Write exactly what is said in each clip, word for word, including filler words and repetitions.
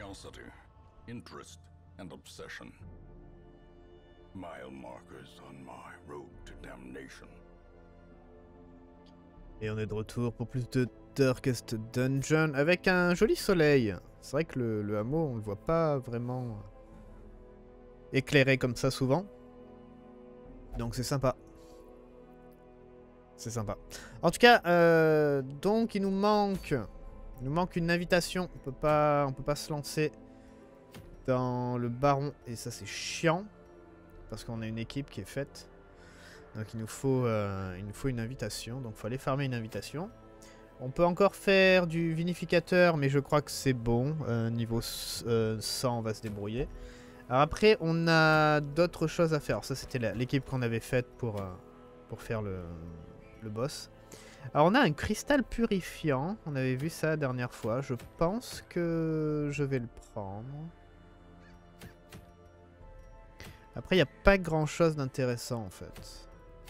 curiosity, interest, and obsession. Mile markers on my road to damnation. Et on est de retour pour plus de Darkest Dungeon avec un joli soleil. C'est vrai que le, le hameau, on le voit pas vraiment éclairé comme ça souvent. Donc c'est sympa. C'est sympa. En tout cas, euh, donc il nous manque, il nous manque une invitation. On peut pas, on peut pas se lancer dans le baron et ça c'est chiant parce qu'on a une équipe qui est faite. Donc il nous faut, euh, il nous faut une invitation. Donc il faut aller farmer une invitation. On peut encore faire du vinificateur, mais je crois que c'est bon. Euh, niveau euh, cent, on va se débrouiller. Alors après, on a d'autres choses à faire. Alors ça, c'était l'équipe qu'on avait faite pour, euh, pour faire le, le boss. Alors on a un cristal purifiant. On avait vu ça la dernière fois. Je pense que je vais le prendre. Après, il n'y a pas grand chose d'intéressant en fait.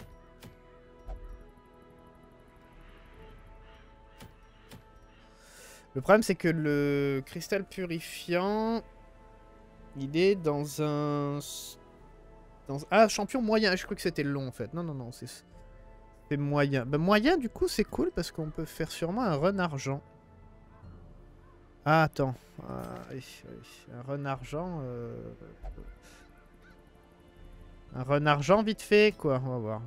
Le problème, c'est que le cristal purifiant, il est dans un... Dans... Ah, champion moyen. Je crois que c'était long, en fait. Non, non, non, c'est moyen. Ben, moyen, du coup, c'est cool, parce qu'on peut faire sûrement un run argent. Ah, attends. Ah, oui, oui. Un run argent... Euh... Un run argent, vite fait, quoi. On va voir.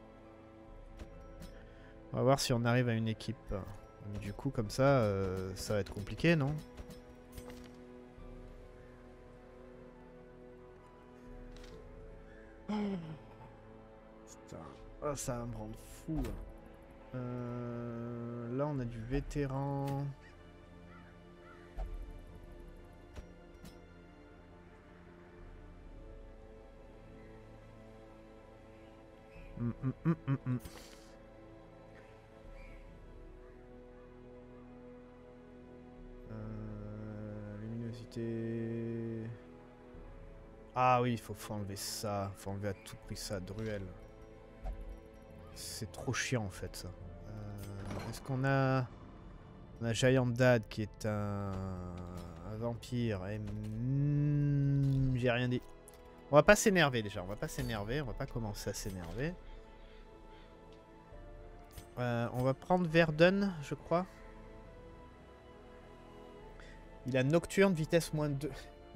On va voir si on arrive à une équipe. Mais du coup, comme ça, euh, ça va être compliqué, non? Putain. Oh, ça va me rendre fou. Là, euh, là on a du vétéran. Hum, hum, hum, hum, hum. Euh, luminosité. Ah oui, il faut, faut enlever ça. Faut enlever à tout prix ça, Druel. C'est trop chiant en fait ça. Euh, Est-ce qu'on a... On a Giant Dad qui est un, un vampire. Et... Mm, j'ai rien dit. On va pas s'énerver déjà. On va pas s'énerver. On va pas commencer à s'énerver. Euh, on va prendre Verdun, je crois. Il a Nocturne, vitesse moins deux.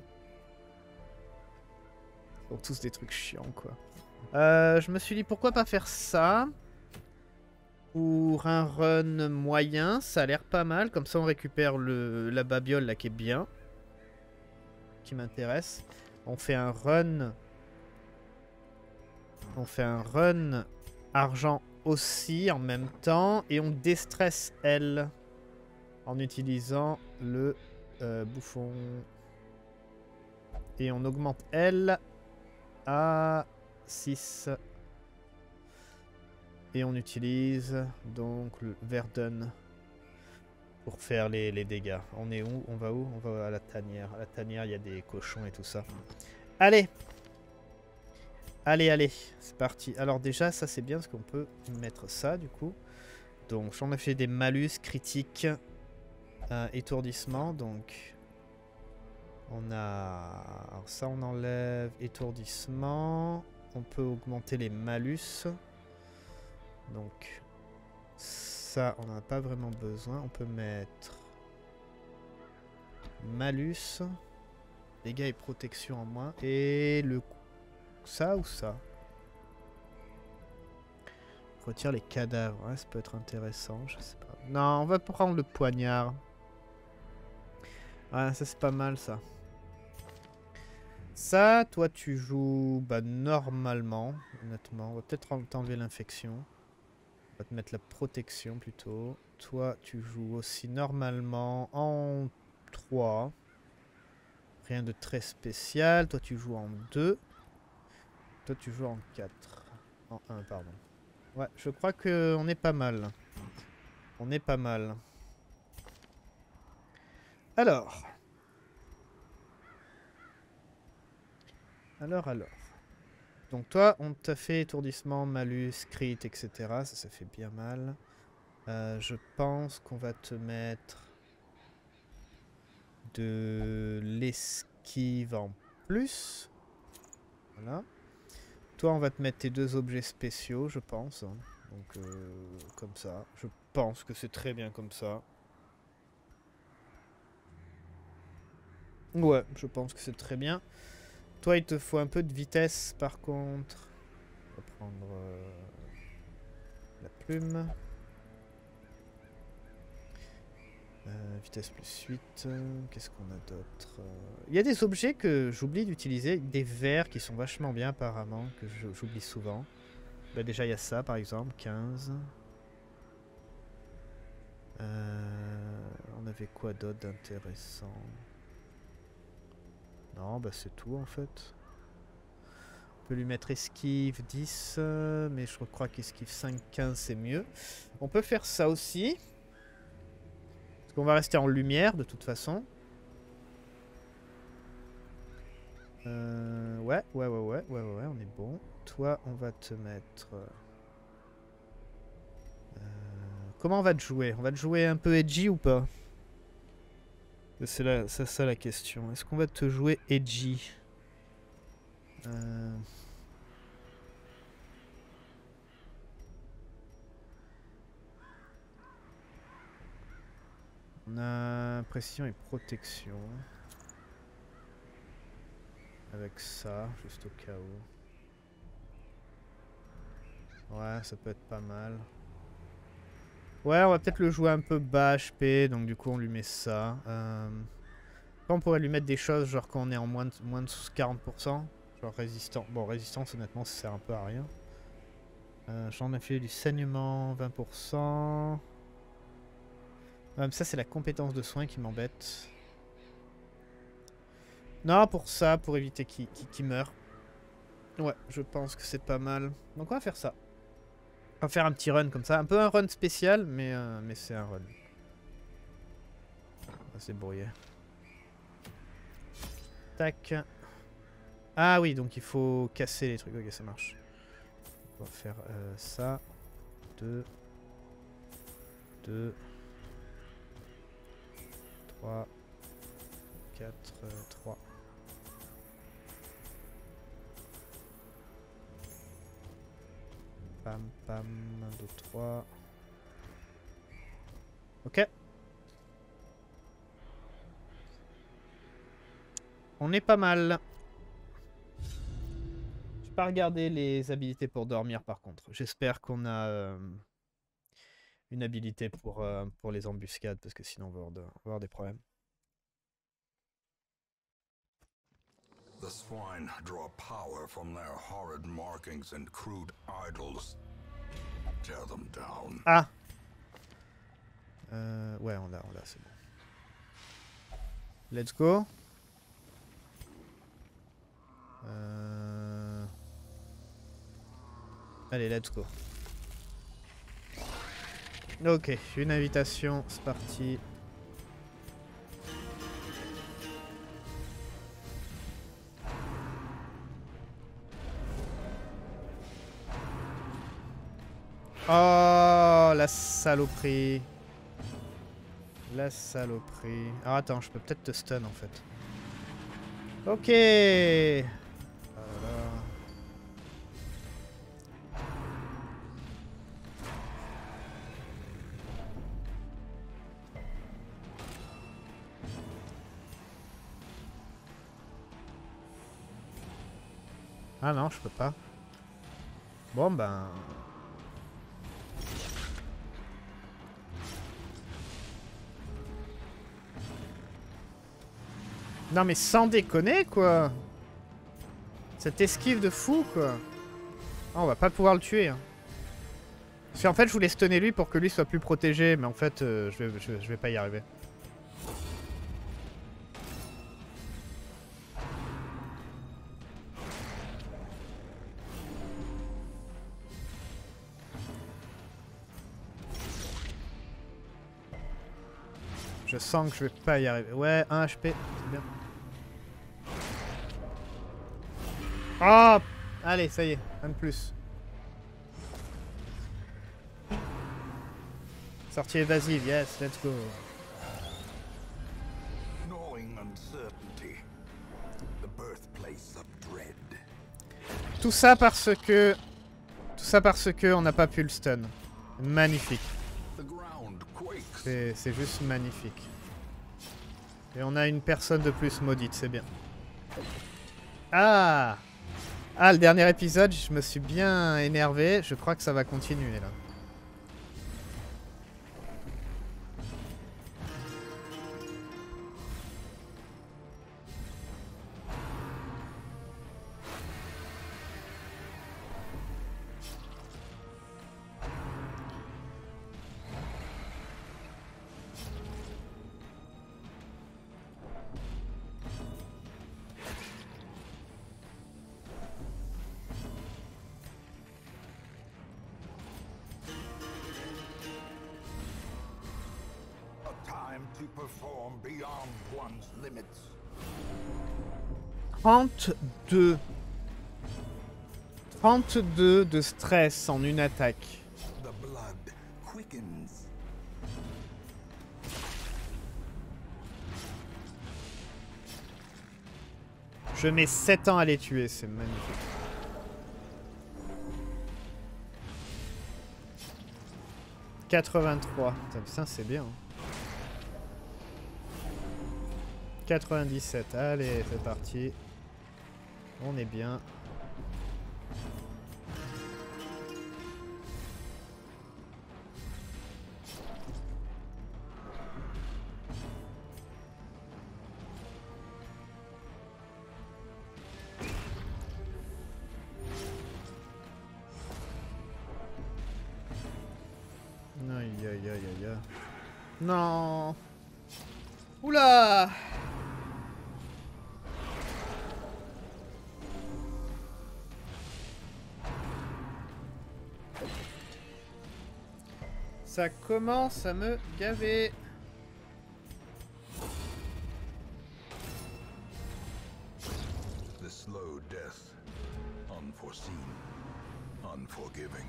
Ils ont tous des trucs chiants, quoi. Euh, je me suis dit, pourquoi pas faire ça? Pour un run moyen, ça a l'air pas mal. Comme ça, on récupère le, la babiole, là, qui est bien. Qui m'intéresse. On fait un run... On fait un run argent aussi, en même temps. Et on déstresse elle. En utilisant le... Euh, bouffon. Et on augmente elle à six. Et on utilise donc le Verdun pour faire les, les dégâts. On est où? On va où? On va à la tanière. À la tanière, il y a des cochons et tout ça. Allez! Allez, allez, c'est parti. Alors déjà, ça c'est bien parce qu'on peut mettre ça du coup. Donc j'en ai fait des malus critiques. Euh, étourdissement, donc on a... Alors ça on enlève étourdissement. On peut augmenter les malus. Donc ça on n'en a pas vraiment besoin. On peut mettre malus, dégâts et protection en moins. Et le ça ou ça? Retire les cadavres, ouais, ça peut être intéressant, je sais pas. Non, on va prendre le poignard. Ah, ça c'est pas mal ça. Ça, toi tu joues bah, normalement, honnêtement. On va peut-être t'enlever l'infection. On va te mettre la protection plutôt. Toi tu joues aussi normalement en trois. Rien de très spécial. Toi tu joues en deux. Toi tu joues en quatre. En un, pardon. Ouais, je crois qu'on est pas mal. On est pas mal. Alors. Alors, alors. Donc toi, on t'a fait étourdissement, malus, crit, et cetera. Ça, ça fait bien mal. Euh, je pense qu'on va te mettre de l'esquive en plus. Voilà. Toi, on va te mettre tes deux objets spéciaux, je pense. Donc, euh, comme ça. Je pense que c'est très bien comme ça. Ouais, je pense que c'est très bien. Toi, il te faut un peu de vitesse, par contre. On va prendre euh, la plume. Euh, vitesse plus huit. Euh, Qu'est-ce qu'on a d'autre? Il euh, y a des objets que j'oublie d'utiliser. Des verres qui sont vachement bien, apparemment, que j'oublie souvent. Bah, déjà, il y a ça, par exemple. quinze. Euh, on avait quoi d'autre d'intéressant? Non, bah c'est tout en fait. On peut lui mettre esquive dix, euh, mais je crois qu'esquive cinq, quinze c'est mieux. On peut faire ça aussi. Parce qu'on va rester en lumière de toute façon. Euh, ouais, ouais, ouais, ouais, ouais, ouais, on est bon. Toi, on va te mettre... Euh, comment on va te jouer? On va te jouer un peu edgy ou pas? C'est ça, ça la question. Est-ce qu'on va te jouer edgy? euh... On a précision et protection. Avec ça, juste au cas où. Ouais, ça peut être pas mal. Ouais, on va peut-être le jouer un peu bas H P, donc du coup on lui met ça. Euh... On pourrait lui mettre des choses genre quand on est en moins de, moins de quarante pour cent. Genre résistant. Bon, résistance honnêtement ça sert un peu à rien. Euh, J'en ai fait du saignement, vingt pour cent. Même ça c'est la compétence de soin qui m'embête. Non, pour ça, pour éviter qu'il qu'il, qu'il meure. Ouais, je pense que c'est pas mal. Donc on va faire ça. On va faire un petit run comme ça. Un peu un run spécial, mais, euh, mais c'est un run. On va se débrouiller. Tac. Ah oui, donc il faut casser les trucs. Ok, ça marche. On va faire euh, ça. deux. deux. trois. quatre. trois. Pam, pam. un, deux, trois. Ok. On est pas mal. Je vais pas regarder les habilités pour dormir par contre. J'espère qu'on a euh, une habilité pour, euh, pour les embuscades parce que sinon on va avoir, de, on va avoir des problèmes. The swine draw power from their horrid markings and crude idols. Tear them down. Ah euh, ouais, on l'a, on l'a, c'est bon. Let's go. Euh... Allez, let's go. Ok, une invitation, c'est parti. Oh, la saloperie. La saloperie. Alors attends, je peux peut-être te stun en fait. Ok. Voilà. Ah non, je peux pas. Bon ben... Non mais sans déconner quoi. Cette esquive de fou quoi. Ah, on va pas pouvoir le tuer. Hein. Parce qu'en fait je voulais stunner lui pour que lui soit plus protégé. Mais en fait euh, je, vais, je, je vais pas y arriver. Je sens que je vais pas y arriver. Ouais, un H P, c'est bien. Oh! Allez, ça y est, un de plus. Sortie évasive, yes, let's go. bring uncertainty, the birthplace of dread. Tout ça parce que... Tout ça parce que on n'a pas pu le stun. Magnifique. C'est juste magnifique. Et on a une personne de plus maudite, c'est bien. Ah! Ah, le dernier épisode, je me suis bien énervé. Je crois que ça va continuer, là. trente-deux. trente-deux de stress en une attaque. Je mets sept ans à les tuer, c'est magnifique. quatre-vingt-trois. Putain, c'est bien. quatre-vingt-dix-sept. Allez, c'est parti. On est bien. Aïe aïe aïe aïe aïe. Non. Oula. Ça commence à me gaver. The slow death, unforeseen, unforgiving.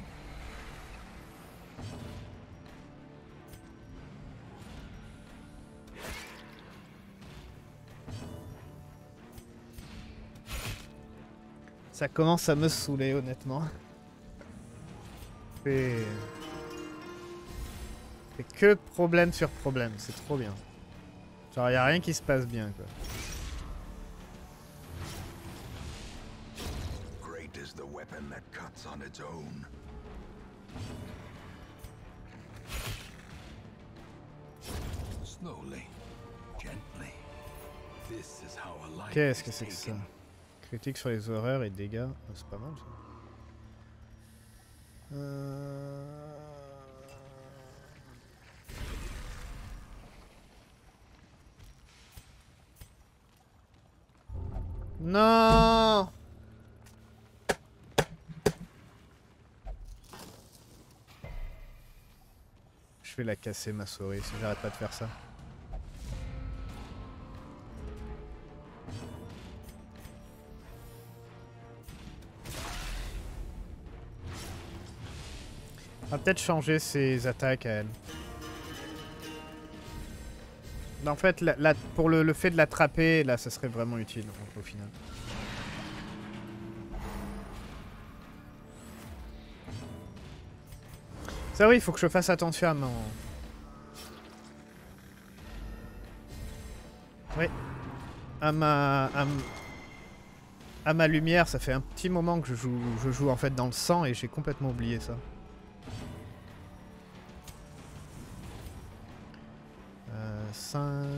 Ça commence à me saouler, honnêtement. C'est... C'est que problème sur problème, c'est trop bien. Genre, y a rien qui se passe bien, quoi. Great is the weapon that cuts on its own. Slowly, gently. This is how a life. Qu'est-ce que c'est que ça? Critique sur les horreurs et dégâts. Oh, c'est pas mal, ça. Euh... Non! Je vais la casser, ma souris, si j'arrête pas de faire ça. On va peut-être changer ses attaques à elle. En fait, la, la, pour le, le fait de l'attraper, là, ça serait vraiment utile, au final. Ça oui, il faut que je fasse attention à mon... Oui. À ma... À, à ma lumière, ça fait un petit moment que je joue, je joue en fait dans le sang et j'ai complètement oublié ça. Euh, cinq...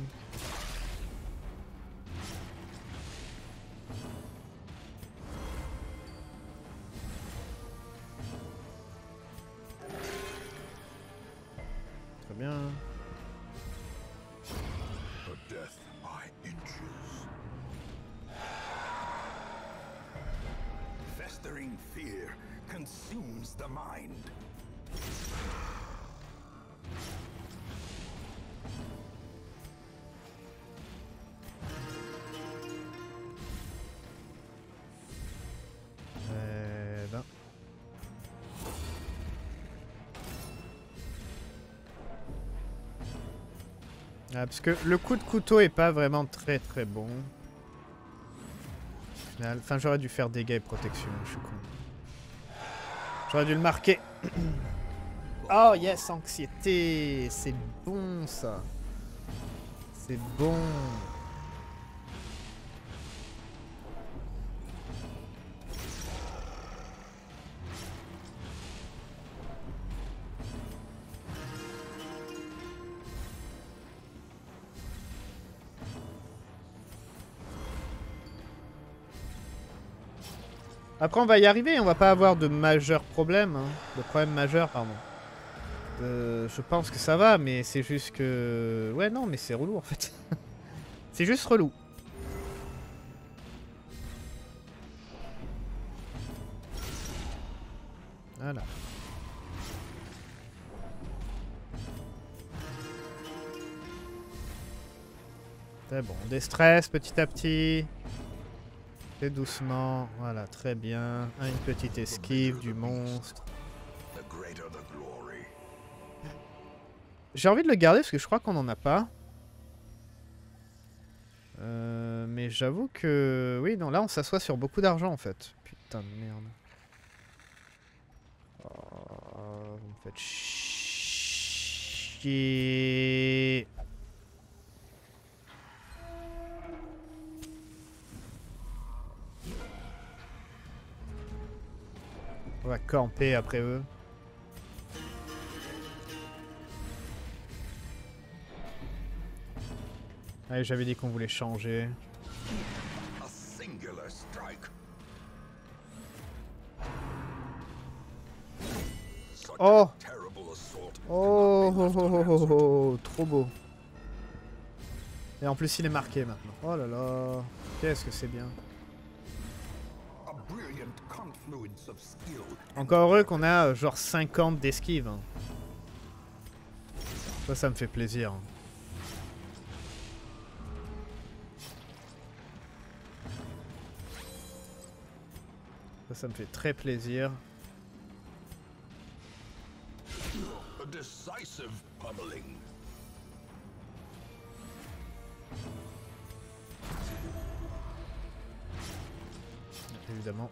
Très bien. Festering fear consumes the mind. Euh, ben. Ah, parce que le coup de couteau est pas vraiment très très bon. Au final. Enfin, j'aurais dû faire dégâts et protection, je suis con. J'aurais dû le marquer. Oh yes, anxiété. C'est bon ça. C'est bon. Après on va y arriver, on va pas avoir de majeurs problèmes, hein. De problèmes majeurs, pardon. Euh, je pense que ça va, mais c'est juste que... Ouais non, mais c'est relou en fait. C'est juste relou. Voilà. C'est bon, on déstresse petit à petit. Et doucement, voilà, très bien. Une petite esquive du monstre. J'ai envie de le garder parce que je crois qu'on n'en a pas. Euh, mais j'avoue que... Oui, non, là on s'assoit sur beaucoup d'argent en fait. Putain de merde. Oh, vous me faites chier. On va camper après eux. Allez, j'avais dit qu'on voulait changer. Oh! Oh, oh, oh, oh, oh, oh, trop beau. Et en plus, il est marqué maintenant. Oh là là. Qu'est-ce que c'est bien. Encore heureux qu'on a euh, genre cinquante d'esquive. Hein. Ça, ça me fait plaisir. Ça, ça me fait très plaisir. Évidemment.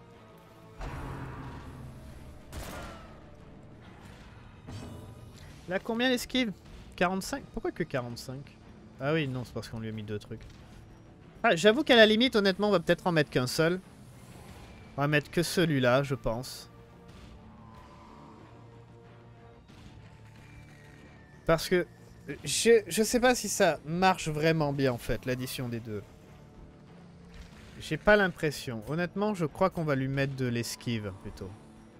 Là, combien d'esquive? quarante-cinq? Pourquoi que quarante-cinq? Ah oui, non, c'est parce qu'on lui a mis deux trucs. Ah, j'avoue qu'à la limite, honnêtement, on va peut-être en mettre qu'un seul. On va mettre que celui-là, je pense. Parce que je, je sais pas si ça marche vraiment bien, en fait, l'addition des deux. J'ai pas l'impression. Honnêtement, je crois qu'on va lui mettre de l'esquive, plutôt.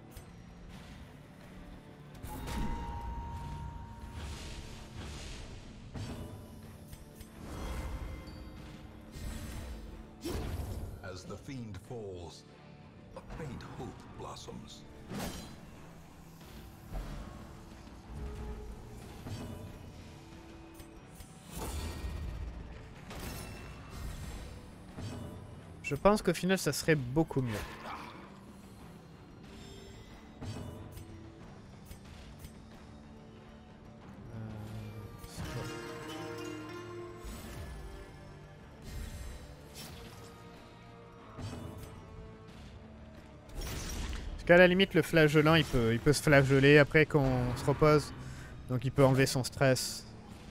As the fiend falls, a faint hope blossoms. Je pense qu'au final, ça serait beaucoup mieux. Parce qu'à la limite, le flagellant, il peut, il peut se flageller après qu'on se repose. Donc il peut enlever son stress.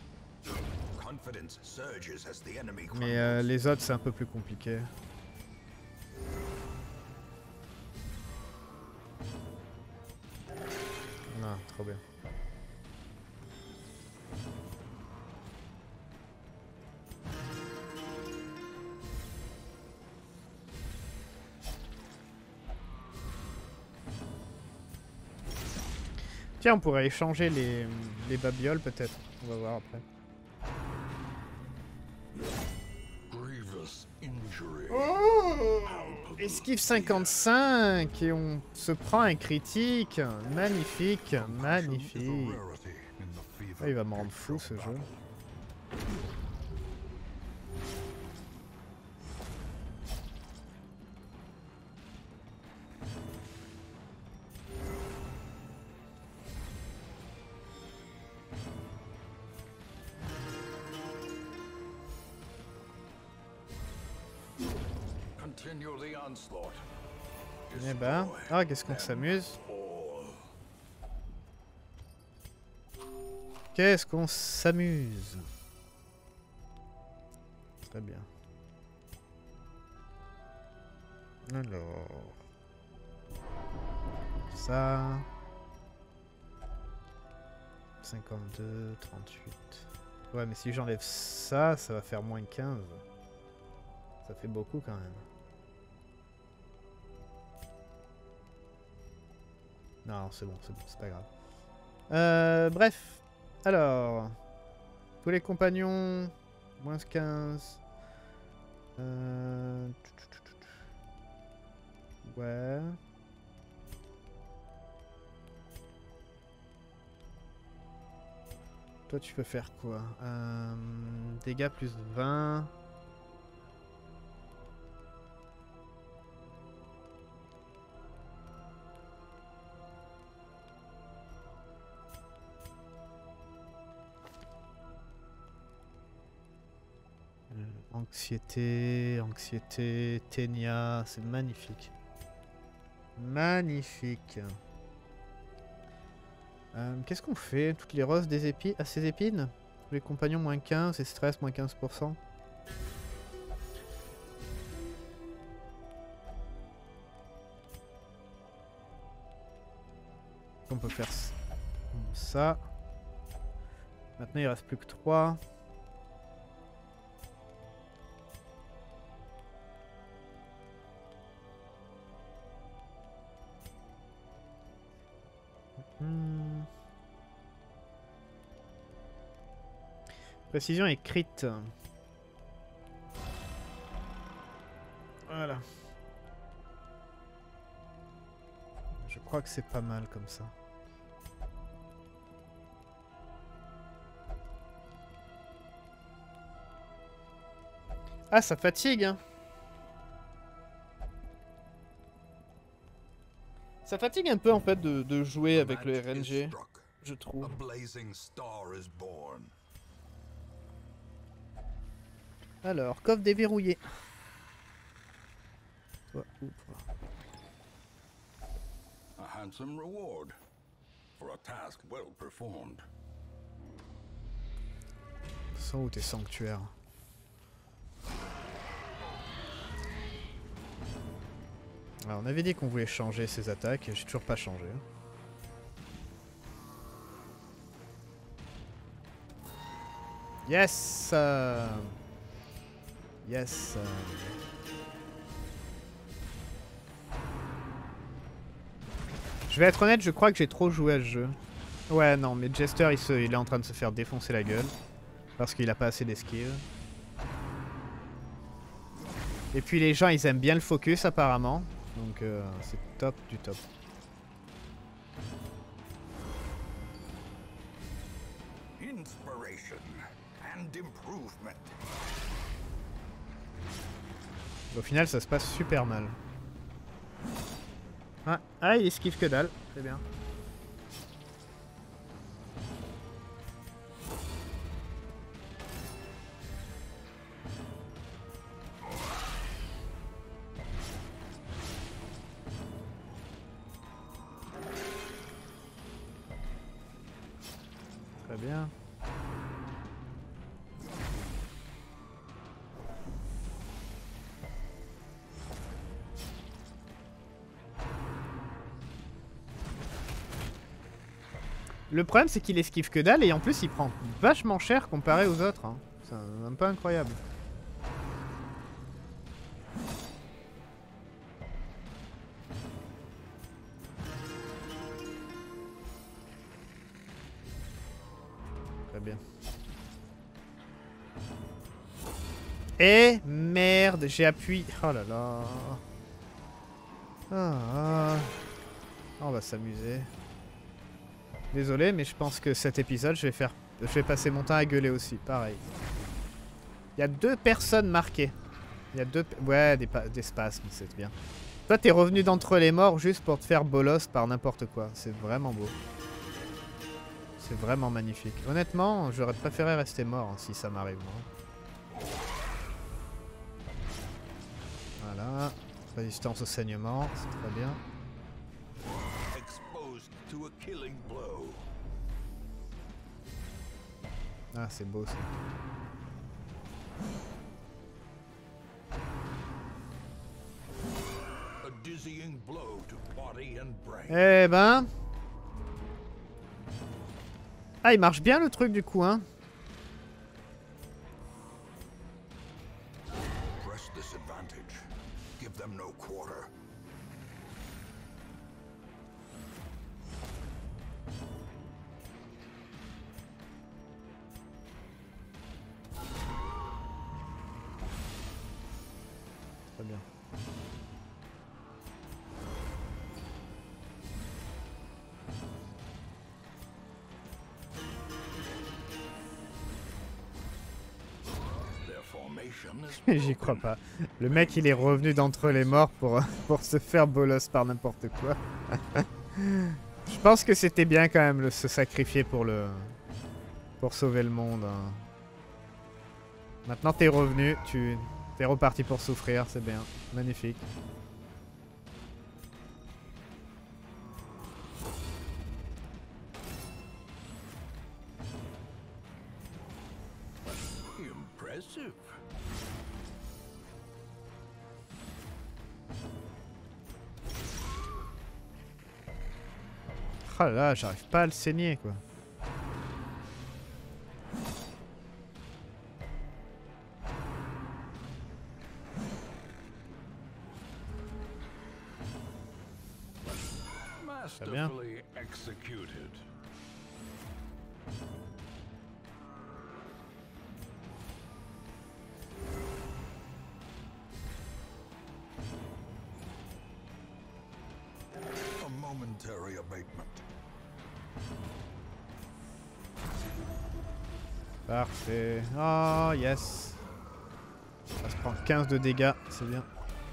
Mais euh, les autres, c'est un peu plus compliqué. Ah, trop bien. Tiens, on pourrait échanger les, les babioles peut-être. On va voir après. Oh, esquive cinquante-cinq et on se prend un critique. Magnifique, magnifique. Ah, il va me rendre fou ce jeu. Eh ben, ah, qu'est-ce qu'on s'amuse. Qu'est-ce qu'on s'amuse. Très bien. Alors... Ça... cinquante-deux, trente-huit... Ouais, mais si j'enlève ça, ça va faire moins quinze. Ça fait beaucoup quand même. Non, c'est bon, c'est bon, c'est pas grave. Euh, bref. Alors... Tous les compagnons... moins quinze... Euh... Ouais... Toi, tu peux faire quoi? euh, Dégâts plus vingt. Euh, anxiété, anxiété, ténia, c'est magnifique. Magnifique. Euh, Qu'est-ce qu'on fait? Toutes les roses des épines à ces épines? Tous les compagnons moins quinze et stress moins quinze pour cent. On peut faire ça. Maintenant il reste plus que trois. Hmm. Précision et crit. Voilà. Je crois que c'est pas mal comme ça. Ah, ça fatigue, hein. Ça fatigue un peu en fait de, de jouer avec le R N G, je trouve. Alors, coffre déverrouillé. Toi, ouvre. A handsome reward for a task well performed. Sans où tes sanctuaires. Alors, on avait dit qu'on voulait changer ses attaques, j'ai toujours pas changé. Yes euh... Yes euh... Je vais être honnête, je crois que j'ai trop joué à ce jeu. Ouais, non, mais Jester, il, se... il est en train de se faire défoncer la gueule. Parce qu'il a pas assez d'esquive. Et puis les gens, ils aiment bien le focus, apparemment. Donc euh, c'est top du top. Au final, ça se passe super mal. Ah, ah il esquive que dalle, c'est bien. Très bien. Le problème, c'est qu'il esquive que dalle et en plus, il prend vachement cher comparé aux autres. Hein. C'est un, un peu incroyable. Très bien. Et merde, j'ai appuyé. Oh là là. Ah, ah. On va s'amuser. Désolé, mais je pense que cet épisode, je vais faire, je vais passer mon temps à gueuler aussi. Pareil. Il y a deux personnes marquées. Il y a deux, ouais, des, des spasmes, c'est bien. Toi, t'es revenu d'entre les morts juste pour te faire bolos par n'importe quoi. C'est vraiment beau. C'est vraiment magnifique. Honnêtement, j'aurais préféré rester mort hein, si ça m'arrive. Voilà. Résistance au saignement, c'est très bien. Exposed to a killing blow. Ah, c'est beau ça. A dizzying blow to body and brain. Eh ben... Ah, il marche bien le truc du coup, hein. Press this advantage. Give them no quarter. Très bien. Their formation is J'y crois pas. Le mec, il est revenu d'entre les morts pour, pour se faire bolos par n'importe quoi. Je pense que c'était bien quand même de se sacrifier pour le... pour sauver le monde. Hein. Maintenant, t'es revenu, tu... T'es reparti pour souffrir, c'est bien. Magnifique. impressive. Oh là là, j'arrive pas à le saigner quoi. bien. Masterfully executed. A momentary abatement. Parfait. Oh yes. Ça se prend quinze de dégâts, c'est bien.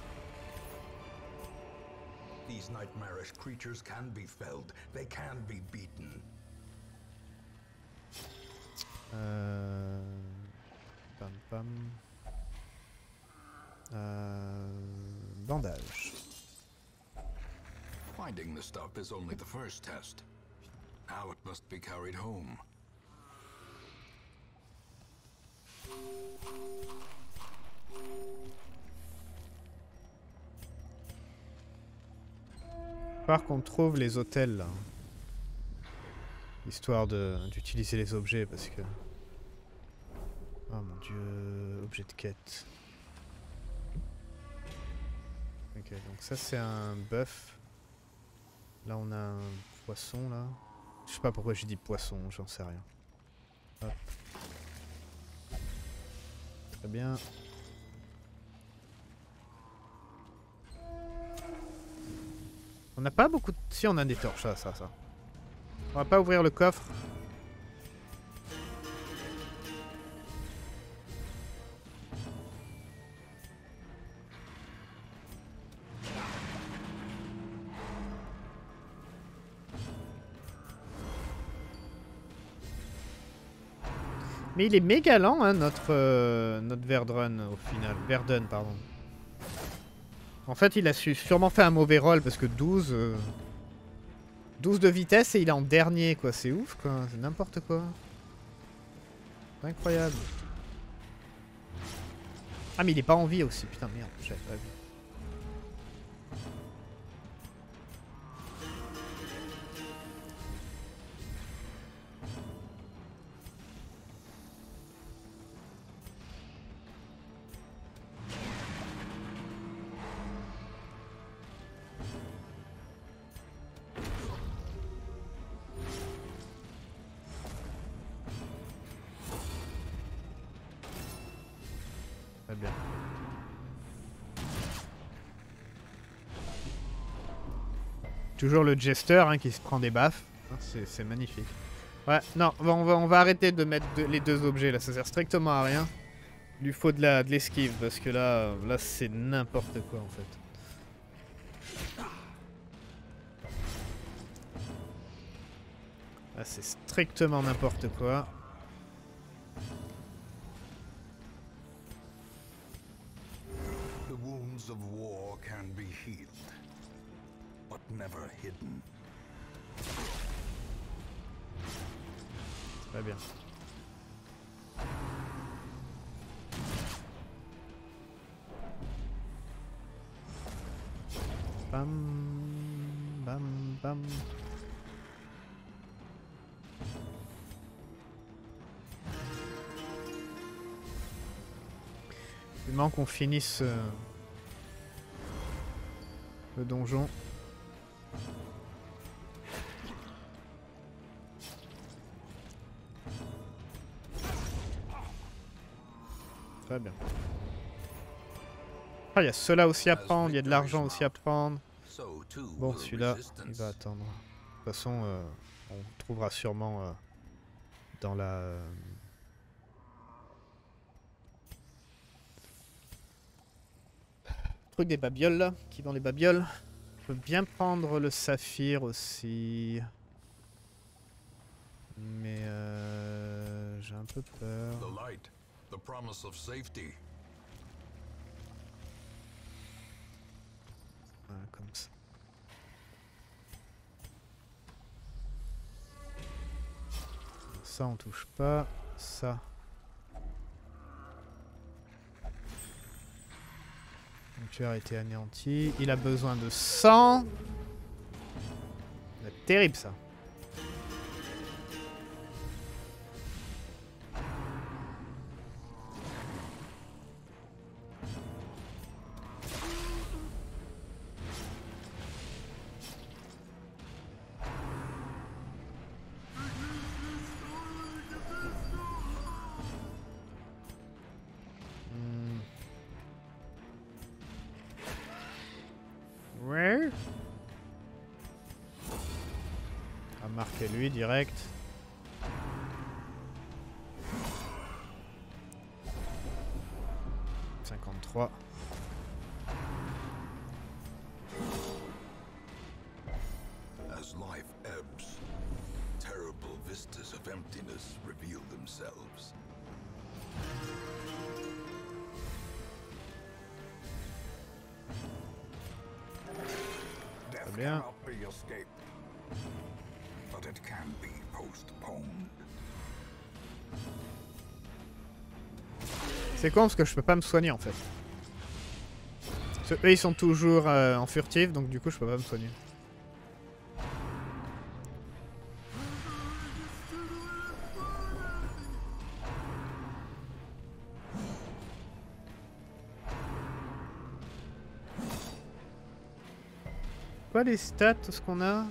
These nightmarish creatures can be felled. They can be beaten. Euh... Pam pam. Euh... Bandage. Finding the stuff is only the first test. Now it must be carried home. Par qu'on trouve les hôtels là. Histoire de d'utiliser les objets parce que... Oh mon dieu, objet de quête. Ok, donc ça c'est un bœuf. Là on a un poisson là. Je sais pas pourquoi j'ai dit poisson, j'en sais rien. Hop. Très bien. On n'a pas beaucoup de... Si, on a des torches, ça, ça, ça. On va pas ouvrir le coffre. Mais il est méga lent, hein, notre, euh, notre Verdun, au final. Verdun, pardon. En fait, il a su sûrement fait un mauvais roll parce que douze... Euh, douze de vitesse et il est en dernier, quoi. C'est ouf, quoi. C'est n'importe quoi. C'est incroyable. Ah, mais il est pas en vie aussi. Putain, merde. J'avais pas vu. Très bien. Toujours le jester hein, qui se prend des baffes. C'est magnifique. Ouais, non, on va, on va arrêter de mettre de, les deux objets là. Ça sert strictement à rien. Il lui faut de la de l'esquive parce que là, là c'est n'importe quoi en fait. Là c'est strictement n'importe quoi. The wounds of war can be healed, but never hidden. Très bien. Bam, bam, bam. Il manque qu'on finisse euh, le donjon. Très bien. Ah, il y a cela aussi à prendre, il y a de l'argent aussi à prendre. Bon, celui-là, il va attendre. De toute façon, euh, on trouvera sûrement euh, dans la... Euh... truc des babioles, là, qui vend les babioles. Je peux bien prendre le saphir aussi. Mais euh, j'ai un peu peur. The promise of safety. Voilà, comme ça. Ça on touche pas. Ça. Le tueur a été anéanti. Il a besoin de sang. C'est terrible ça. Marquer lui direct. cinquante-trois. As life ebbs, terrible vistas of emptiness reveal themselves. Death cannot be escaped. But it can be postponed. C'est con parce que je peux pas me soigner en fait. Parce que eux ils sont toujours euh, en furtif donc du coup je peux pas me soigner. Quoi les stats, tout ce qu'on a?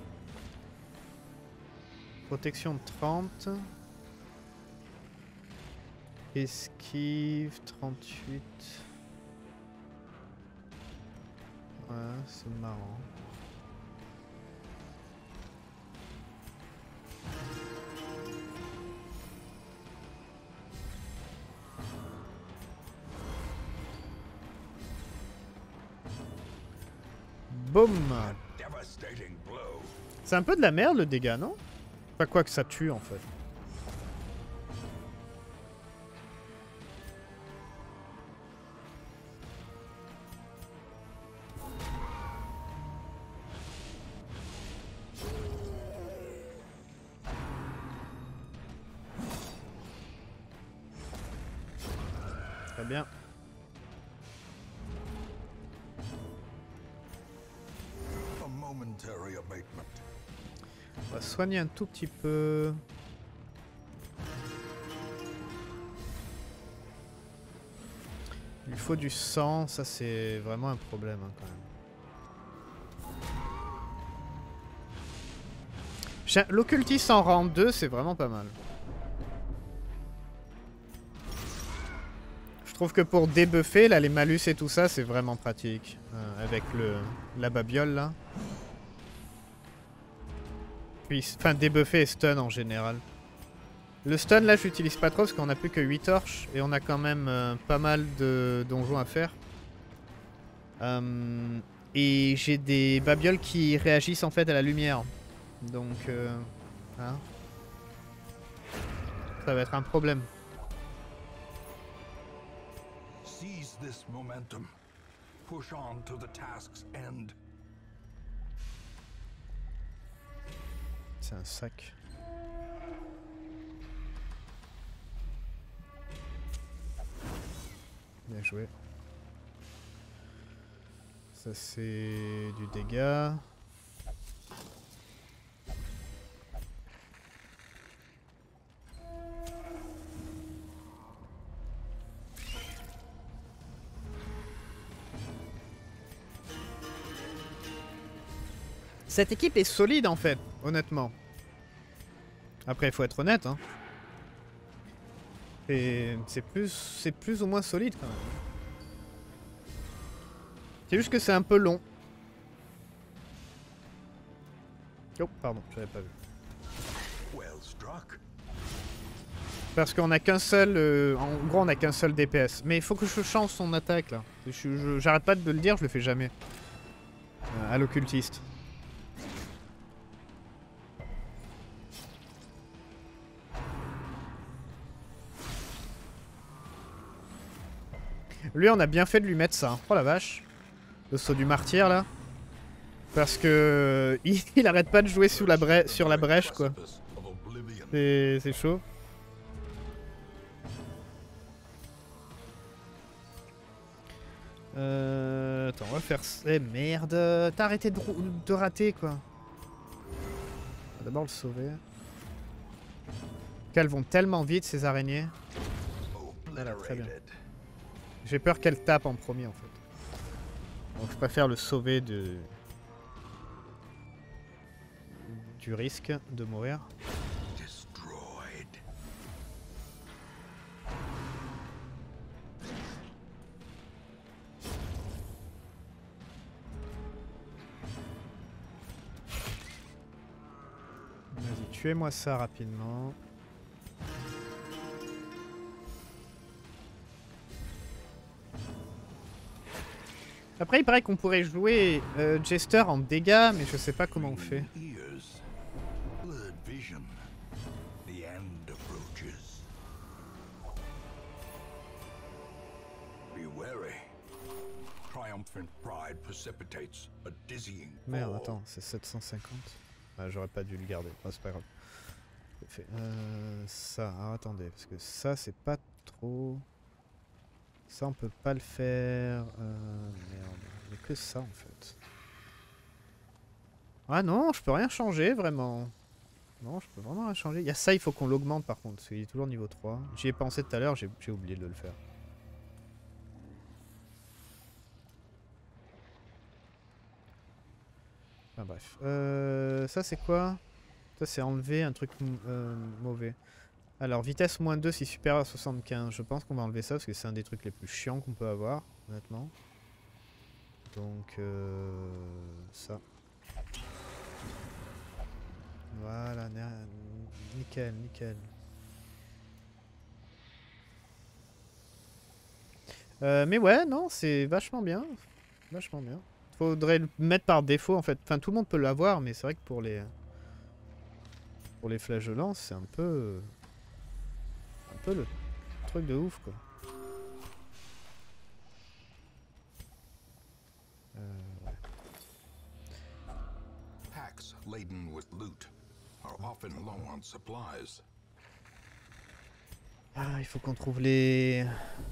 Protection de trente. Esquive trente-huit. Ouais, c'est marrant. Boum. C'est un peu de la merde le dégât, non? Pas quoi que ça tue en fait. Très bien. On va soigner un tout petit peu. Il faut du sang, ça c'est vraiment un problème hein, quand même. L'occultiste en rang deux, c'est vraiment pas mal. Je trouve que pour débuffer, là, les malus et tout ça, c'est vraiment pratique. Euh, avec le la babiole, là. Puis, enfin, débuffer et stun en général. Le stun, là, j'utilise pas trop parce qu'on a plus que huit torches. Et on a quand même euh, pas mal de donjons à faire. Euh, et j'ai des babioles qui réagissent en fait à la lumière. Donc, euh, hein, ça va être un problème. Seize this momentum push on to the task's end. C'est un sac. Bien joué. Ça c'est du dégât. Cette équipe est solide en fait, honnêtement. Après, il faut être honnête, hein. C'est plus, c'est plus ou moins solide quand même. C'est juste que c'est un peu long. Oh, pardon, j'avais pas vu. Parce qu'on a qu'un seul, euh, en gros, on a qu'un seul D P S. Mais il faut que je change son attaque là. J'arrête pas de le dire, je le fais jamais. Euh, à l'occultiste. Lui, on a bien fait de lui mettre ça. Oh la vache. Le saut du martyr, là. Parce que... Il, il arrête pas de jouer sous la brè sur la brèche, quoi. C'est chaud. Euh... Attends, on va faire... Eh merde. T'as arrêté de, de rater, quoi. On va d'abord le sauver. Qu'elles vont tellement vite, ces araignées. Voilà, très bien. J'ai peur qu'elle tape en premier en fait. Donc je préfère le sauver de... du risque de mourir. Vas-y, tuez-moi ça rapidement. Après, il paraît qu'on pourrait jouer euh, Jester en dégâts, mais je sais pas comment on fait. Merde, attends, c'est sept cent cinquante. Ah, j'aurais pas dû le garder. Ah, c'est pas grave. Fait. Euh, ça, alors, attendez, parce que ça, c'est pas trop... Ça, on peut pas le faire. Euh, merde. Il n'y a que ça, en fait. Ah non, je peux rien changer, vraiment. Non, je peux vraiment rien changer. Il y a ça, il faut qu'on l'augmente, par contre. Parce qu'il est toujours niveau trois. J'y ai pensé tout à l'heure, j'ai oublié de le faire. Ah, bref. Euh, ça, c'est quoi? Ça, c'est enlever un truc euh, mauvais. Alors, vitesse moins deux si supérieur à soixante-quinze. Je pense qu'on va enlever ça parce que c'est un des trucs les plus chiants qu'on peut avoir, honnêtement. Donc, euh, ça. Voilà, nickel, nickel. Euh, mais ouais, non, c'est vachement bien. Vachement bien. Faudrait le mettre par défaut, en fait. Enfin, tout le monde peut l'avoir, mais c'est vrai que pour les... Pour les flèches de lance, c'est un peu... Un peu le truc de ouf, quoi. Euh, ouais. Packs laden with loot are often low on supplies. Ah, il faut qu'on trouve les...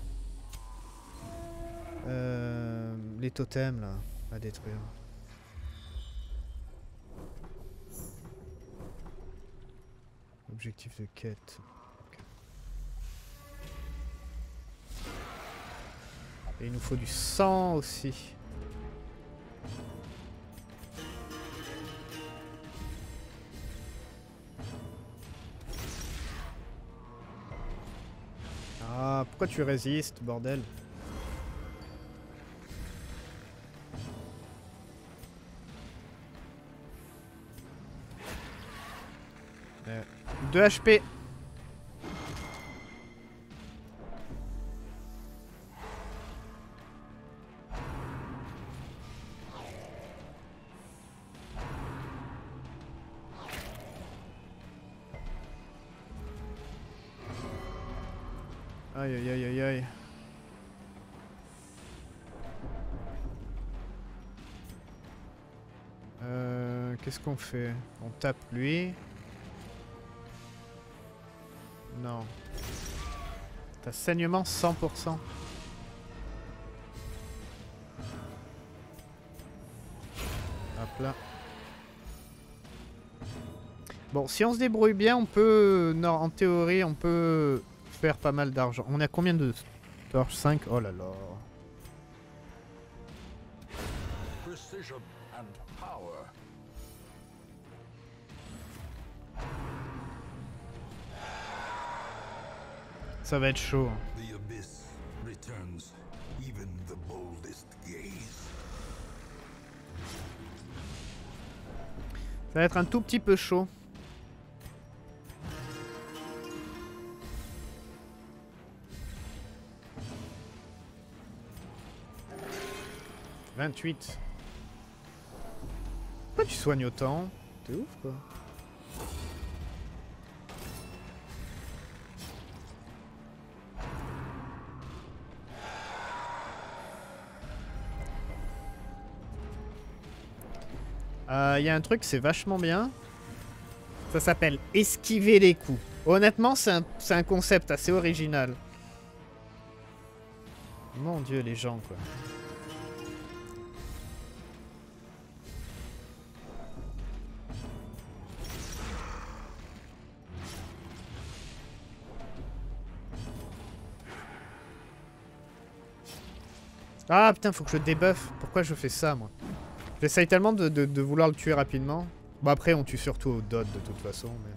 Euh, les totems, là, à détruire. Objectif de quête. Okay. Et il nous faut du sang aussi. Ah, pourquoi tu résistes, bordel? euh, deux H P. Aïe aïe aïe aïe aïe. Qu'est-ce qu'on fait? On tape lui. Non. T'as saignement cent pour cent. Hop là. Bon, si on se débrouille bien, on peut... Non, en théorie, on peut faire pas mal d'argent. On a combien de torches? cinq? Oh là là. Precision and power. Ça va être chaud. The abyss returns even the boldest gaze. Ça va être un tout petit peu chaud. vingt-huit. Pourquoi tu soignes autant? T'es ouf quoi. Il euh, y a un truc, c'est vachement bien. Ça s'appelle esquiver les coups. Honnêtement, c'est un, c'est un concept assez original. Mon Dieu, les gens, quoi. Ah putain, faut que je débuffe. Pourquoi je fais ça, moi? J'essaye tellement de, de, de vouloir le tuer rapidement. Bon, après, on tue surtout au dot de toute façon. Mais...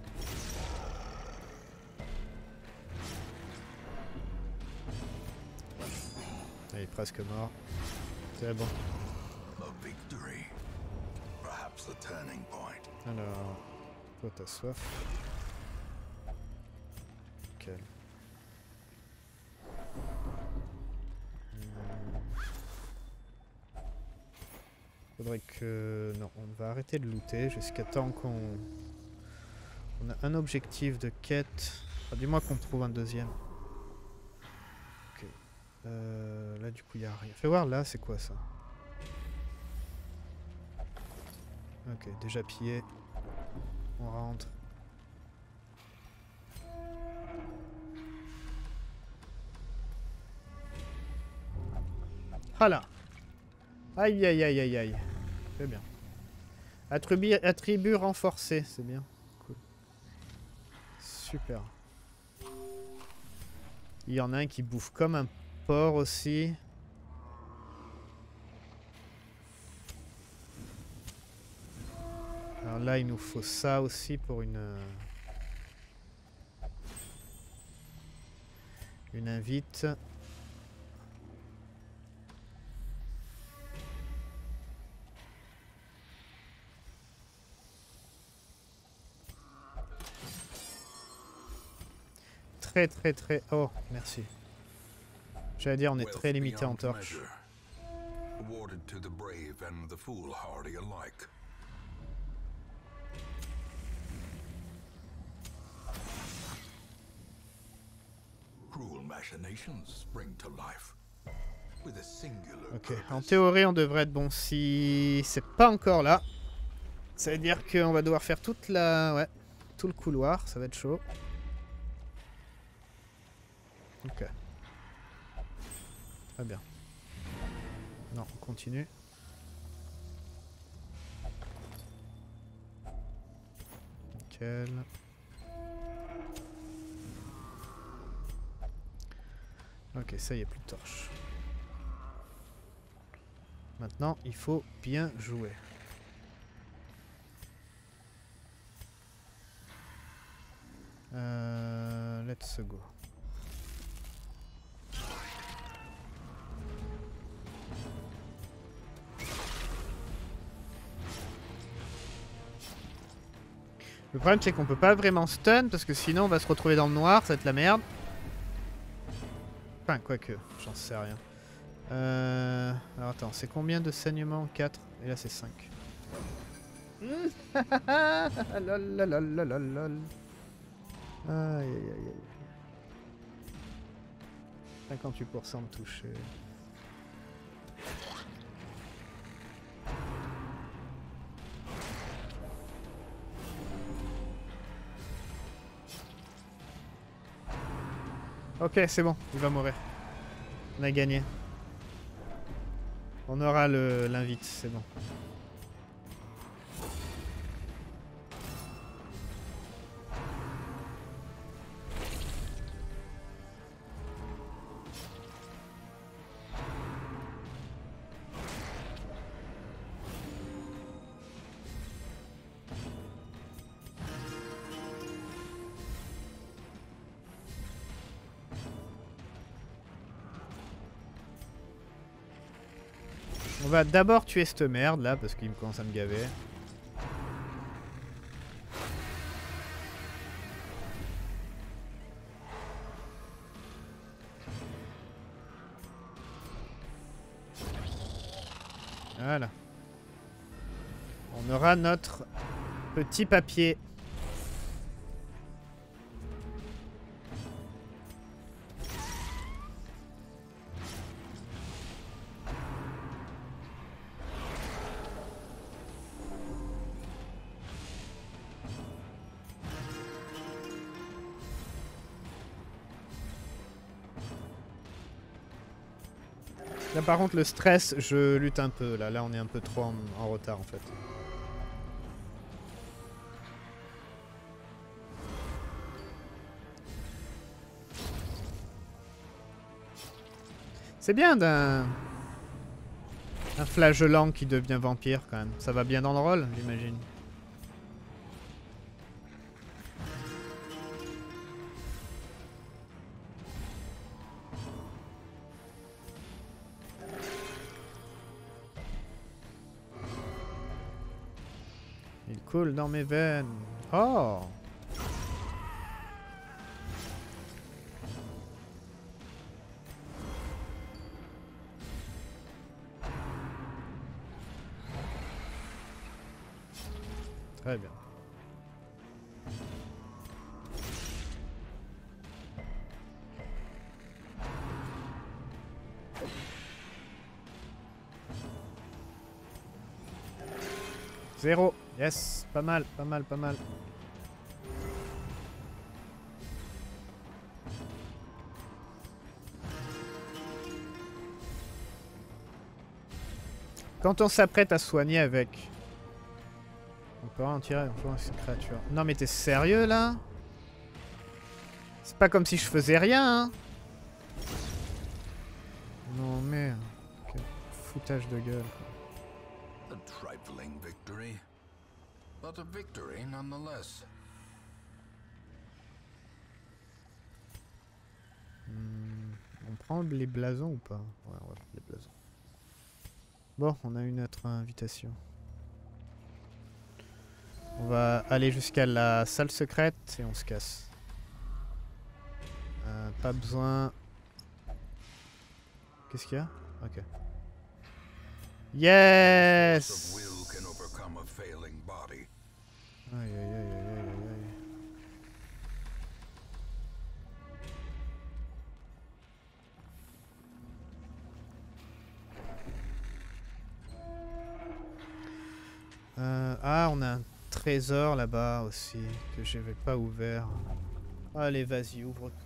il est presque mort. C'est bon. Alors, toi, t'as soif. Nickel. Faudrait que... Non, on va arrêter de looter jusqu'à temps qu'on... On a un objectif de quête. Enfin, du moins qu'on trouve un deuxième. Ok. Euh, là, du coup, il n'y a rien. Fais voir, là, c'est quoi ça? Ok, déjà pillé. On rentre. Voilà. Aïe, aïe, aïe, aïe, aïe. C'est bien. Attribut, attribut renforcé, c'est bien. Cool. Super. Il y en a un qui bouffe comme un porc aussi. Alors là, il nous faut ça aussi pour une... Une invite. Très très très... Oh, merci. J'allais dire, on est très limité en torches. Ok, en théorie on devrait être bon. Si c'est pas encore là, ça veut dire qu'on va devoir faire toute la... Ouais, tout le couloir, ça va être chaud. Ok. Très bien. Non, on continue. Nickel. Ok, ça y est, plus de torches. Maintenant, il faut bien jouer. Euh, let's go. Le problème c'est qu'on peut pas vraiment stun parce que sinon on va se retrouver dans le noir, ça va être la merde. Enfin, quoique, j'en sais rien. Euh... Alors attends, c'est combien de saignements? Quatre. Et là c'est cinq. Lol, lol, lol, lol, lol. Aïe aïe aïe aïe. cinquante-huit pour cent de toucher. Ok, c'est bon, il va mourir. On a gagné. On aura le l'invite, c'est bon. On va d'abord tuer cette merde là parce qu'il me commence à me gaver. Voilà. On aura notre petit papier. Là par contre le stress, je lutte un peu. Là, là on est un peu trop en, en retard en fait. C'est bien d'un un flageolant qui devient vampire quand même. Ça va bien dans le rôle, j'imagine. Il coule dans mes veines. Oh! Très bien. Zéro. Yes. Pas mal, pas mal, pas mal. Quand on s'apprête à soigner avec... On peut en tirer enfin, cette créature. Non mais t'es sérieux là? C'est pas comme si je faisais rien hein. Non mais... Quel foutage de gueule. A trifling victory, but a victory nonetheless. Hmm, on prend les blasons ou pas? Ouais, on va prendre les blasons. Bon, on a eu notre invitation. On va aller jusqu'à la salle secrète et on se casse. Euh, pas besoin... Qu'est-ce qu'il y a? Ok. Yes! Aïe aïe aïe aïe aïe aïe. Euh, ah, on a un trésor là-bas aussi que je n'avais pas ouvert. Allez, vas-y, ouvre tout.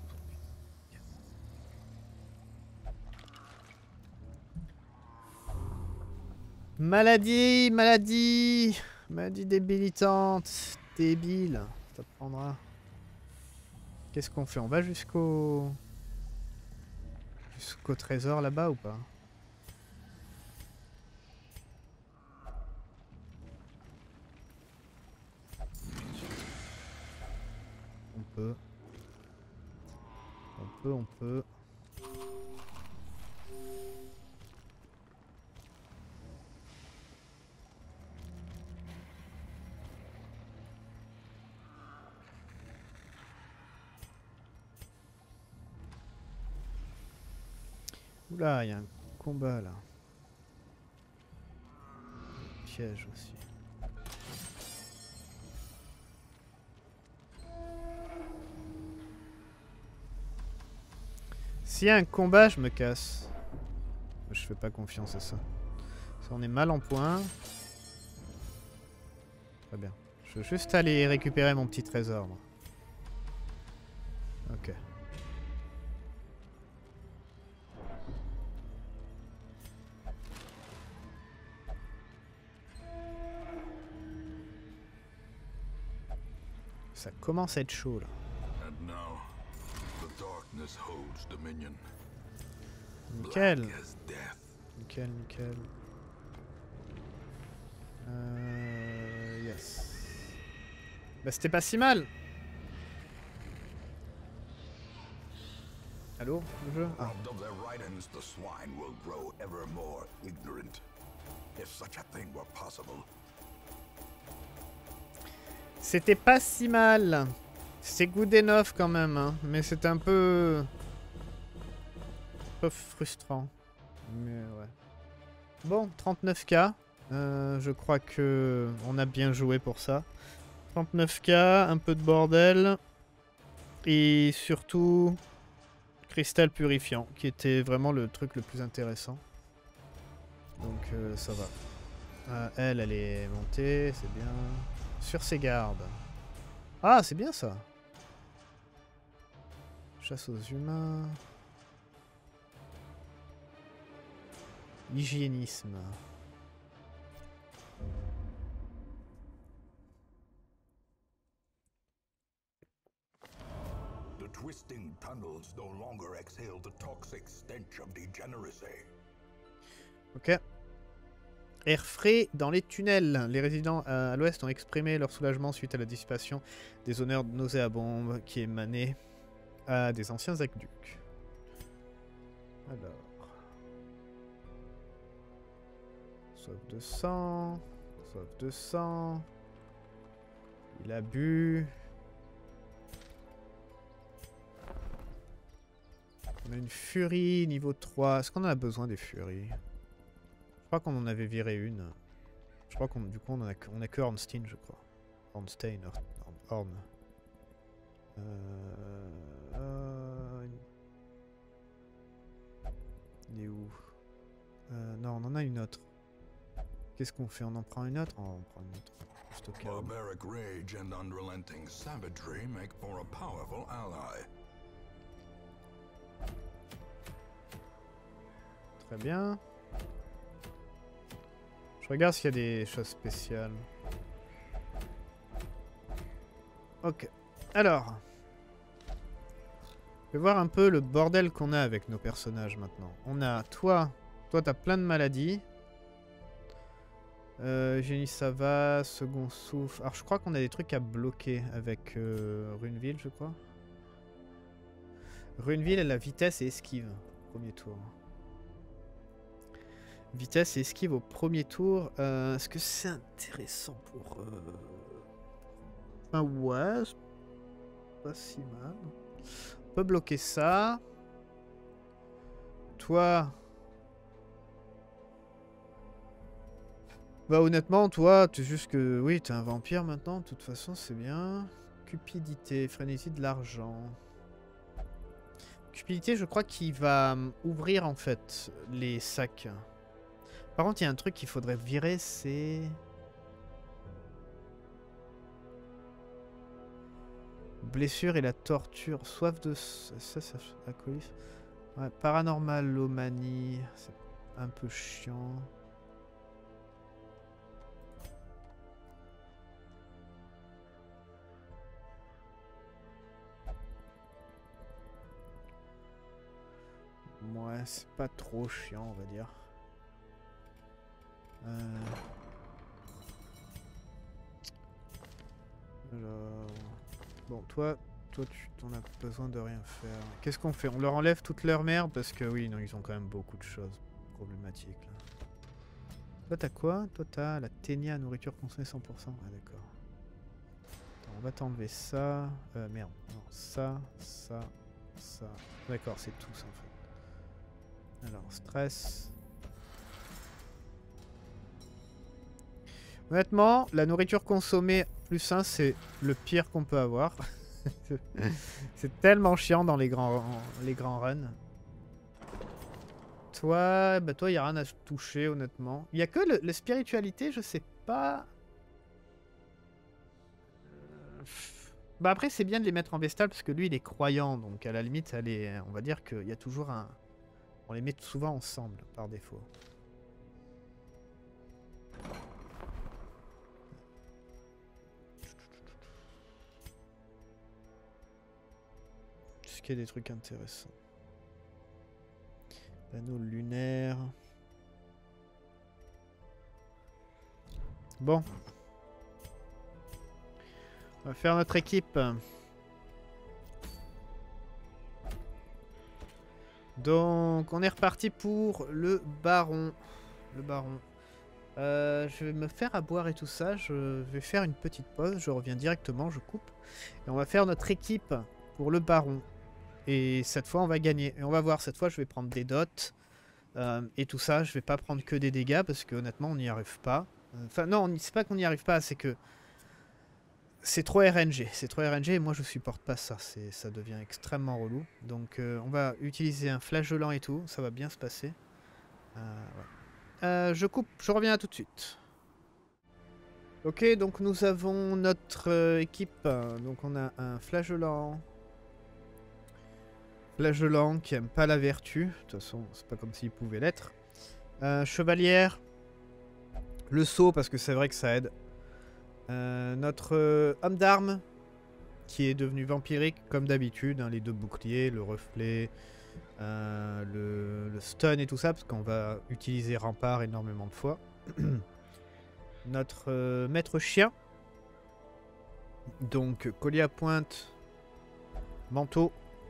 Maladie, maladie, maladie débilitante, débile, ça prendra. Qu'est-ce qu'on fait? On va jusqu'au jusqu'au trésor là-bas ou pas? On peut. On peut, on peut. Oula, il y a un combat là. Piège aussi. S'il y a un combat, je me casse. Je fais pas confiance à ça. Ça, on est mal en point. Très bien. Je veux juste aller récupérer mon petit trésor. Moi. Ok. Ça commence à être chaud là. And now, the darkness holds dominion. Nickel. Black as death. Nickel, nickel. Euh... Yes. Bah c'était pas si mal. Allô, le jeu? Ah. Robbed of their ridings, the swine will grow ever more ignorant. If such a thing were possible. C'était pas si mal. C'est good enough quand même, hein. Mais c'était un peu... un peu frustrant. Mais ouais. Bon, trente-neuf K. Euh, je crois que on a bien joué pour ça. trente-neuf K, un peu de bordel. Et surtout... cristal purifiant, qui était vraiment le truc le plus intéressant. Donc euh, ça va. Euh, elle, elle est montée, c'est bien. Sur ses gardes. Ah, c'est bien ça. Chasse aux humains. Hygiénisme. The twisting tunnels no longer exhale the toxic stench of degeneracy. Ok. Air frais dans les tunnels. Les résidents à l'ouest ont exprimé leur soulagement suite à la dissipation des odeurs nauséabondes qui émanaient à des anciens aqueducs. Alors. Soif de sang. Soif de sang. Il a bu. On a une furie niveau trois. Est-ce qu'on a besoin des furies? Je crois qu'on en avait viré une. Je crois qu'on du coup on a, on a que Ornstein, je crois. Ornstein, Orn. Orn. Euh, euh, il est où? euh, Non, on en a une autre. Qu'est-ce qu'on fait? On en prend une autre? Oh, on prend une autre. Juste au cas où. Barbaric rage and unrelenting savagery make for a powerful ally. Très bien. Je regarde s'il y a des choses spéciales. Ok. Alors. Je vais voir un peu le bordel qu'on a avec nos personnages maintenant. On a toi. Toi, t'as plein de maladies. Euh, Génie, ça va. Second souffle. Alors, je crois qu'on a des trucs à bloquer avec euh, Runeville, je crois. Runeville, elle a vitesse et esquive. Premier tour. Vitesse et esquive au premier tour. Euh, Est-ce que c'est intéressant pour... Euh... Enfin, ouais. Pas si mal. On peut bloquer ça. Toi... Bah honnêtement, toi, tu es juste que... Oui, t'es un vampire maintenant. De toute façon, c'est bien. Cupidité, frénésie de l'argent. Cupidité, je crois qu'il va ouvrir en fait les sacs. Par contre, il y a un truc qu'il faudrait virer, c'est... Blessure et la torture. Soif de... Ça, ça... Acolyte. Ouais, paranormalomanie. C'est un peu chiant. Ouais, c'est pas trop chiant, on va dire. Euh... Alors... Bon, toi, toi, tu t'en as besoin de rien faire. Qu'est-ce qu'on fait? On leur enlève toute leur merde parce que oui, non, ils ont quand même beaucoup de choses problématiques là. Toi, t'as quoi? Toi, t'as la ténia, nourriture consommée cent pour cent. Ah, d'accord. On va t'enlever ça. Euh, merde. Non, ça, ça, ça. D'accord, c'est tout ça en fait. Alors, stress. Honnêtement, la nourriture consommée plus un, c'est le pire qu'on peut avoir. C'est tellement chiant dans les grands, les grands runs. Toi, bah toi, il n'y a rien à toucher, honnêtement. Il n'y a que le, la spiritualité, je sais pas. Bah après, c'est bien de les mettre en vestal parce que lui, il est croyant. Donc à la limite, elle est, on va dire qu'il y a toujours un... On les met souvent ensemble, par défaut. qu'il y a des trucs intéressants. L'anneau lunaire. Bon. On va faire notre équipe. Donc, on est reparti pour le baron. Le baron. Euh, je vais me faire à boire et tout ça. Je vais faire une petite pause. Je reviens directement, je coupe. Et on va faire notre équipe pour le baron. Et cette fois, on va gagner. Et on va voir, cette fois, je vais prendre des dots. Euh, et tout ça, je vais pas prendre que des dégâts parce que honnêtement, on n'y arrive pas. Enfin, non, c'est pas qu'on n'y arrive pas, c'est que c'est trop R N G. C'est trop R N G et moi, je supporte pas ça. Ça devient extrêmement relou. Donc, euh, on va utiliser un flageolant et tout. Ça va bien se passer. Euh, ouais. Euh, je coupe, je reviens tout de suite. Ok, donc nous avons notre euh, équipe. Donc on a un flageolant. Flageolant qui aime pas la vertu. De toute façon, c'est pas comme s'il pouvait l'être. Euh, chevalière. Le saut, parce que c'est vrai que ça aide. Euh, notre euh, homme d'armes. Qui est devenu vampirique, comme d'habitude. Hein, les deux boucliers, le reflet. Euh, le, le stun et tout ça, parce qu'on va utiliser rempart énormément de fois. Notre euh, maître chien. Donc collier à pointe, manteau.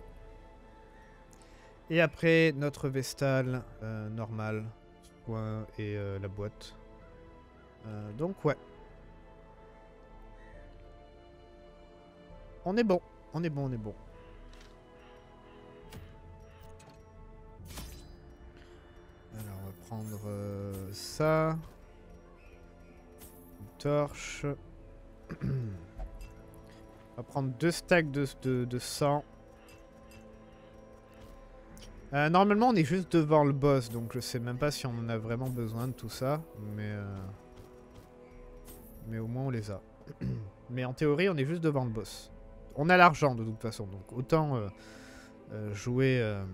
Et après notre Vestale euh, normal, soin et euh, la boîte. Euh, donc ouais. On est bon, on est bon, on est bon. Alors on va prendre euh, ça. Une torche. On va prendre deux stacks de, de, de sang. Euh, normalement on est juste devant le boss, donc je sais même pas si on en a vraiment besoin de tout ça. Mais, euh... mais au moins on les a. Mais en théorie on est juste devant le boss. On a l'argent de toute façon, donc autant euh, euh, jouer... Euh...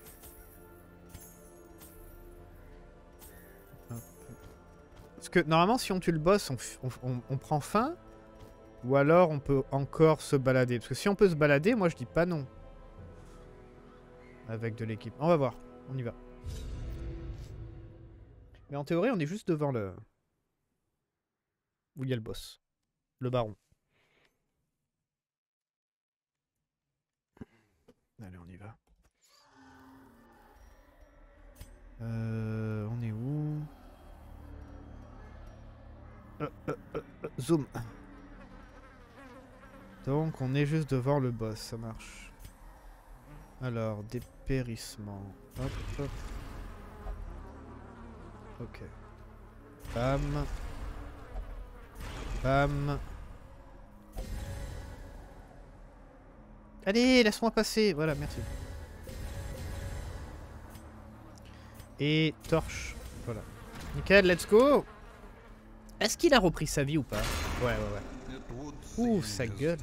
Parce que normalement, si on tue le boss, on, on, on, on prend fin. Ou alors on peut encore se balader. Parce que si on peut se balader, moi je dis pas non. Avec de l'équipe. On va voir. On y va. Mais en théorie, on est juste devant le... Où il y a le boss. Le baron. Allez, on y va. Euh, on est où ? Euh, euh, euh, euh, zoom. Donc on est juste devant le boss, ça marche. Alors, dépérissement. Hop, hop. Ok. Bam. Bam. Allez, laisse-moi passer. Voilà, merci. Et torche. Voilà. Nickel, let's go. Est-ce qu'il a repris sa vie ou pas? Ouais, ouais, ouais. Ouh, sa gueule.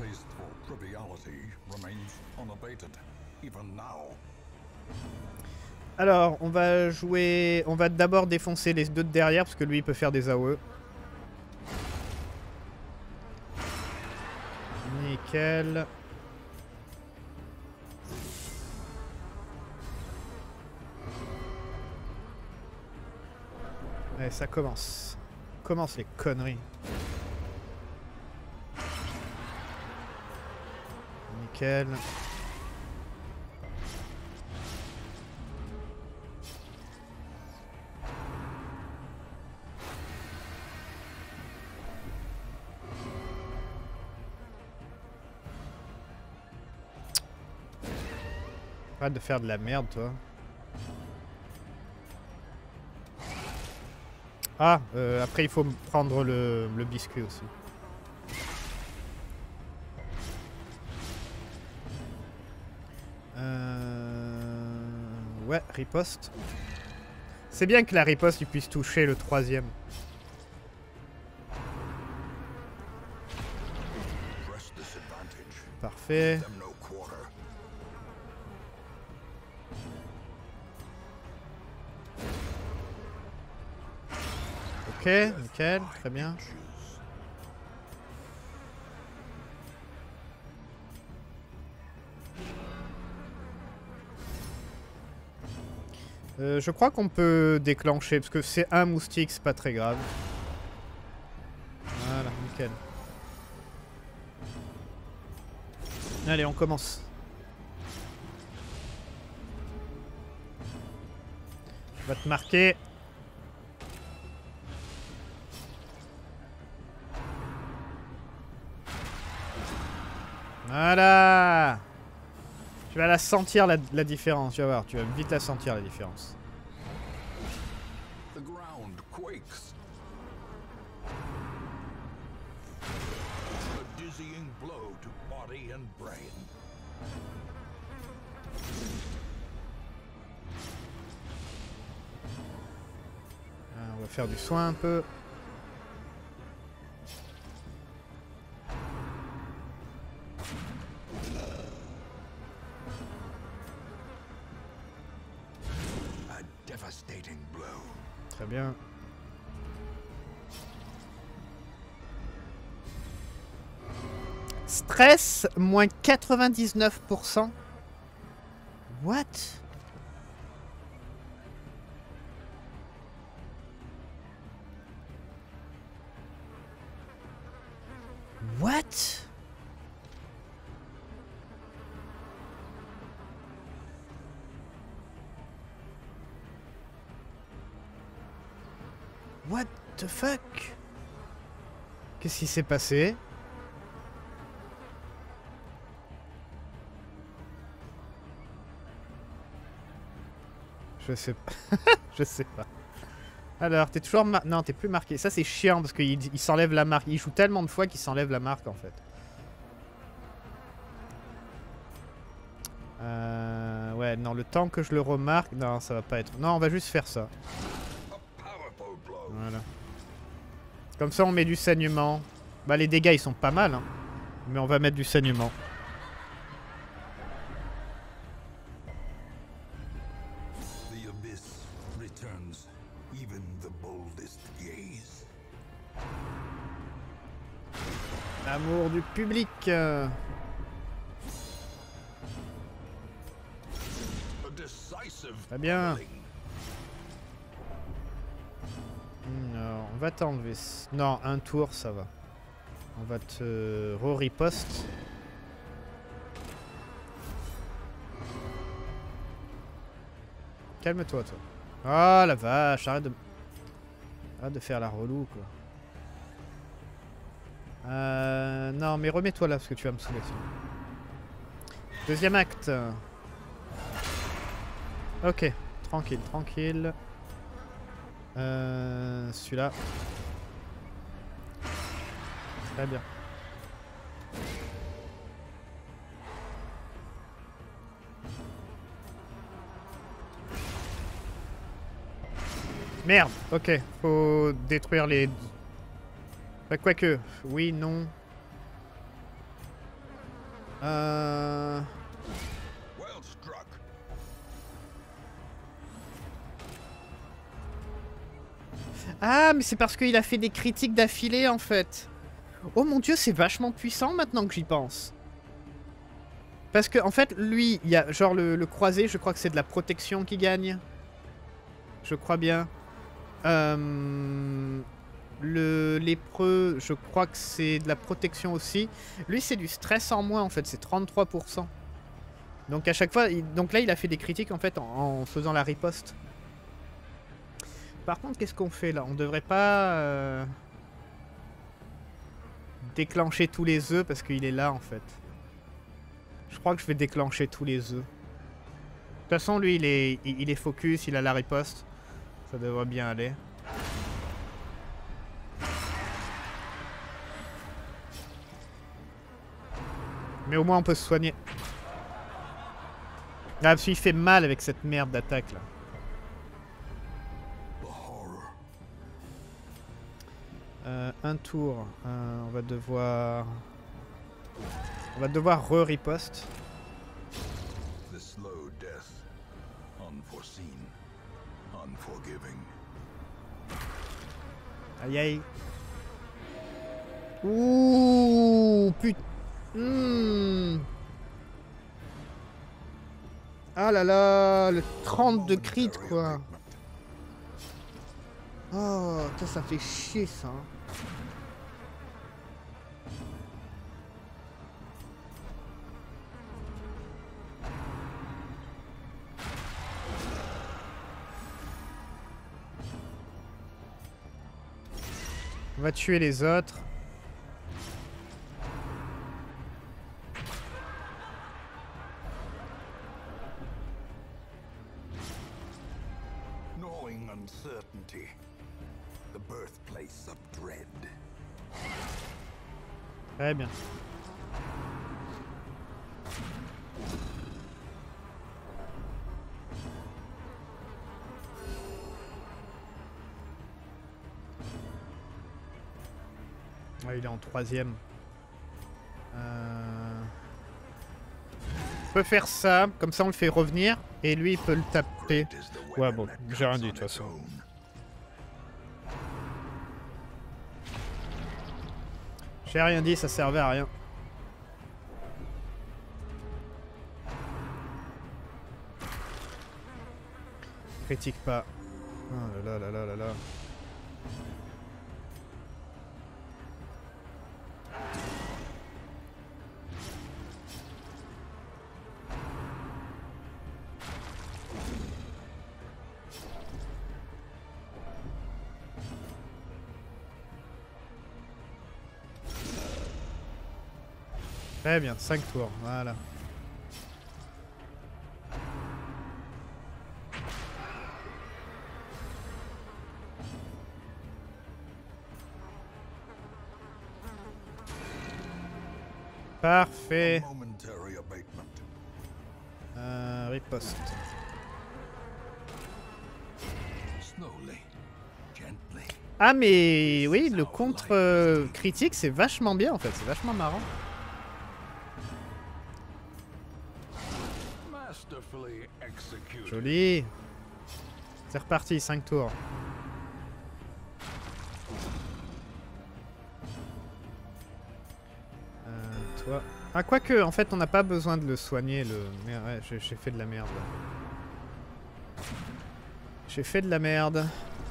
Alors, on va jouer... On va d'abord défoncer les deux de derrière, parce que lui, il peut faire des A O E. Nickel. Ouais, ça commence. Commence les conneries. Nickel. Arrête de faire de la merde, toi. Ah, euh, après il faut prendre le, le biscuit aussi. Euh... Ouais, riposte. C'est bien que la riposte il puisse toucher le troisième. Parfait. Ok, nickel, très bien. Euh, je crois qu'on peut déclencher, parce que c'est un moustique, c'est pas très grave. Voilà, nickel. Allez, on commence. Je vais te marquer. Voilà. Tu vas la sentir la, la différence, tu vas voir, tu vas vite la sentir la différence. The ground quakes. A dizzying blow to body and brain. Ah, on va faire du soin un peu. Très bien. Stress, moins quatre-vingt-dix-neuf pour cent. What? What? What the fuck? Qu'est-ce qui s'est passé? Je sais pas. Je sais pas. Alors, t'es toujours mar... Non, t'es plus marqué. Ça, c'est chiant parce qu'il il s'enlève la marque. Il joue tellement de fois qu'il s'enlève la marque, en fait. Euh... Ouais, non, le temps que je le remarque... Non, ça va pas être... Non, on va juste faire ça. Voilà. Comme ça, on met du saignement. Bah, les dégâts, ils sont pas mal, hein. Mais on va mettre du saignement. L'amour du public. Euh... Très bien. Non, on va t'enlever. Non, un tour, ça va. On va te re-riposte. Calme-toi, toi. Ah oh, la vache, arrête de... Arrête de faire la relou, quoi. Euh... Non, mais remets-toi là, parce que tu vas me saouler. Deuxième acte. Ok, tranquille, tranquille. Euh... Celui-là. Très bien. Merde, ok, faut détruire les... Bah, quoique, oui, non. Euh... Ah, mais c'est parce qu'il a fait des critiques d'affilée, en fait. Oh mon dieu, c'est vachement puissant maintenant que j'y pense. Parce que, en fait, lui, il y a genre le, le croisé, je crois que c'est de la protection qui gagne. Je crois bien. Euh, le lépreux, je crois que c'est de la protection aussi. Lui, c'est du stress en moins, en fait, c'est trente-trois pour cent. Donc à chaque fois, il, donc là, il a fait des critiques, en fait, en, en faisant la riposte. Par contre, qu'est-ce qu'on fait, là? On devrait pas... Euh... déclencher tous les œufs parce qu'il est là en fait. Je crois que je vais déclencher tous les œufs. De toute façon lui il est, il, il est focus, il a la riposte. Ça devrait bien aller. Mais au moins on peut se soigner. Ah parce qu'il fait mal avec cette merde d'attaque là. Euh, un tour, euh, on va devoir... On va devoir re-riposte. Aïe aïe. Ouh, putain. Hmm. Ah là là, le trente de crit quoi. Oh, ça, ça fait chier ça. On va tuer les autres. Gnawing uncertainty, the birthplace of dread. Très bien. Ouais, il est en troisième. Euh... On peut faire ça, comme ça on le fait revenir, et lui il peut le taper. Ouais bon, j'ai rien dit de toute façon. J'ai rien dit, ça servait à rien. Critique pas. Oh là là là là là là. Très bien, cinq tours, voilà. Parfait. Euh, riposte. Ah mais oui, le contre euh, critique c'est vachement bien en fait, c'est vachement marrant. Joli. C'est reparti, cinq tours. Euh, toi. Ah, quoique, en fait, on n'a pas besoin de le soigner, le... Mais ouais, j'ai fait de la merde. J'ai fait de la merde.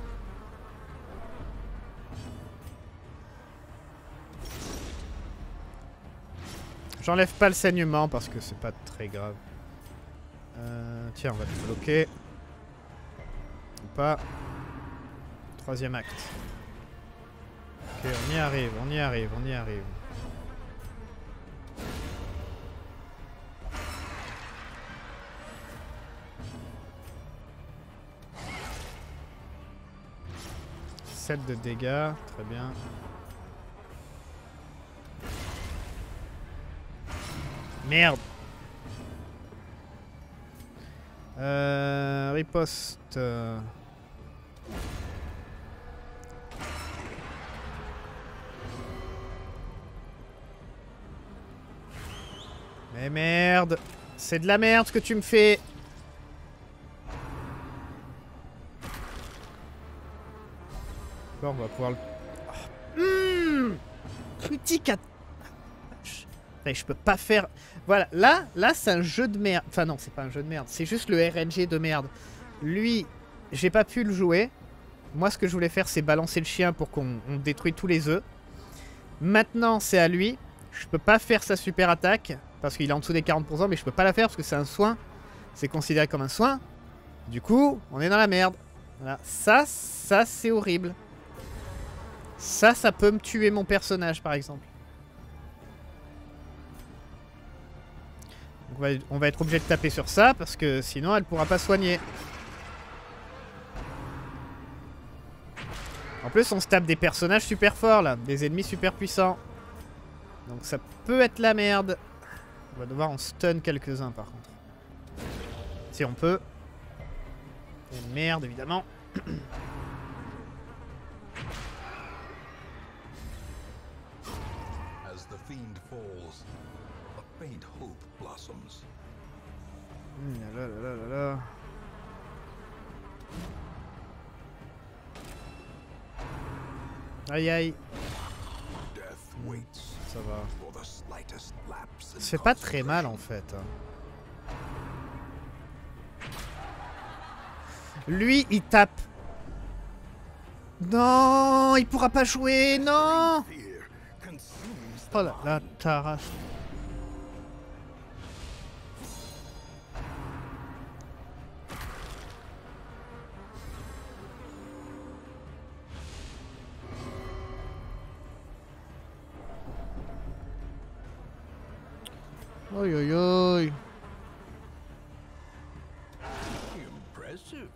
J'enlève pas le saignement parce que c'est pas très grave. Euh, tiens, on va te bloquer. Ou pas. Troisième acte. Ok, on y arrive, on y arrive, on y arrive. sept de dégâts, très bien. Merde. Euh, riposte. Euh... Mais merde. C'est de la merde ce que tu me fais. Bon, on va pouvoir le... Oh. Mmh critique à... Je peux pas faire... Voilà, là, là c'est un jeu de merde. Enfin non, c'est pas un jeu de merde. C'est juste le R N G de merde. Lui, j'ai pas pu le jouer. Moi, ce que je voulais faire, c'est balancer le chien pour qu'on détruise tous les œufs. Maintenant, c'est à lui. Je peux pas faire sa super attaque. Parce qu'il est en dessous des quarante pour cent. Mais je peux pas la faire parce que c'est un soin. C'est considéré comme un soin. Du coup, on est dans la merde. Voilà. Ça, ça, c'est horrible. Ça, ça peut me tuer mon personnage, par exemple. On va, on va être obligé de taper sur ça parce que sinon elle pourra pas soigner. En plus on se tape des personnages super forts là, des ennemis super puissants. Donc ça peut être la merde. On va devoir en stun quelques-uns par contre. Si on peut. Et merde évidemment. As the fiend falls, a faint hope blossoms. Mmh, là, là, là, là, là. Aïe aïe. Ça va. Ça fait pas très mal en fait. Lui, il tape. Non, il pourra pas jouer, non. Oh là là, Taras. Oi, oi, oi. Impressive.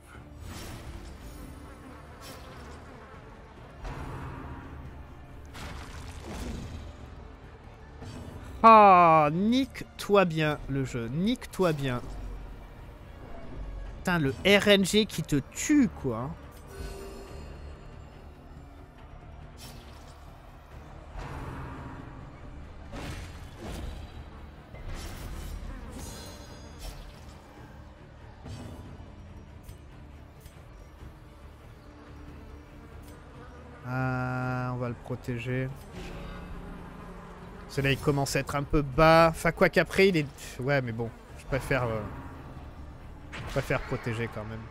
Ah, nique-toi bien le jeu, nique-toi bien. Putain, le R N G qui te tue, quoi. Ah, on va le protéger. Celui-là, il commence à être un peu bas. Enfin, quoi qu'après, il est... Ouais, mais bon, je préfère... Euh... Je préfère protéger quand même.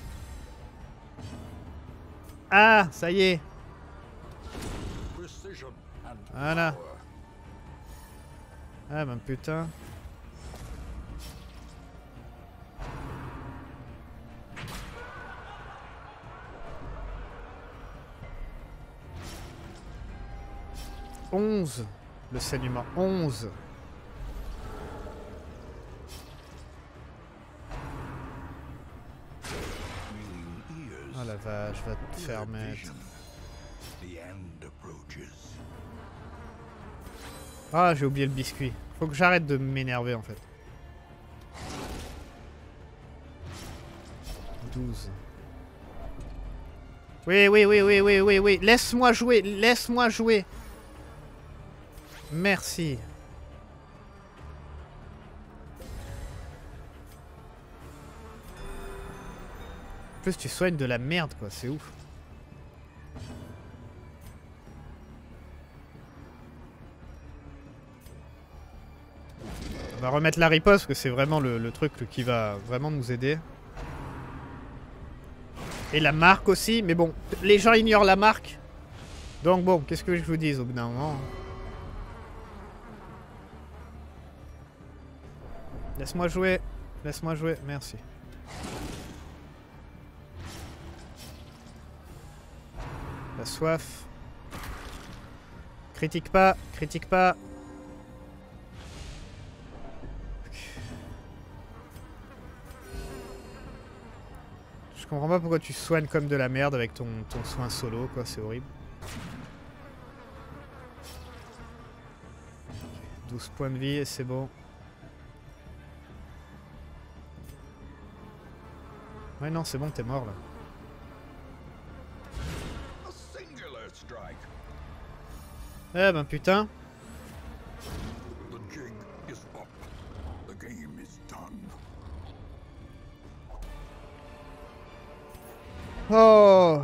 Ah, ça y est. Voilà. Ah, ben putain. onze. Le saignement. onze. Oh la vache, va te faire mettre. Ah, j'ai oublié le biscuit. Faut que j'arrête de m'énerver en fait. douze. Oui, oui, oui, oui, oui, oui, oui. Laisse-moi jouer, laisse-moi jouer. Merci. En plus, tu soignes de la merde, quoi. C'est ouf. On va remettre la riposte, parce que c'est vraiment le, le truc qui va vraiment nous aider. Et la marque aussi. Mais bon, les gens ignorent la marque. Donc bon, qu'est-ce que je vous dis au bout d'un moment? Laisse-moi jouer. Laisse-moi jouer. Merci. La soif. Critique pas. Critique pas. Je comprends pas pourquoi tu soignes comme de la merde avec ton, ton soin solo, quoi. C'est horrible. douze points de vie et c'est bon. Ouais, non, c'est bon, t'es mort là. Eh ben putain. Oh.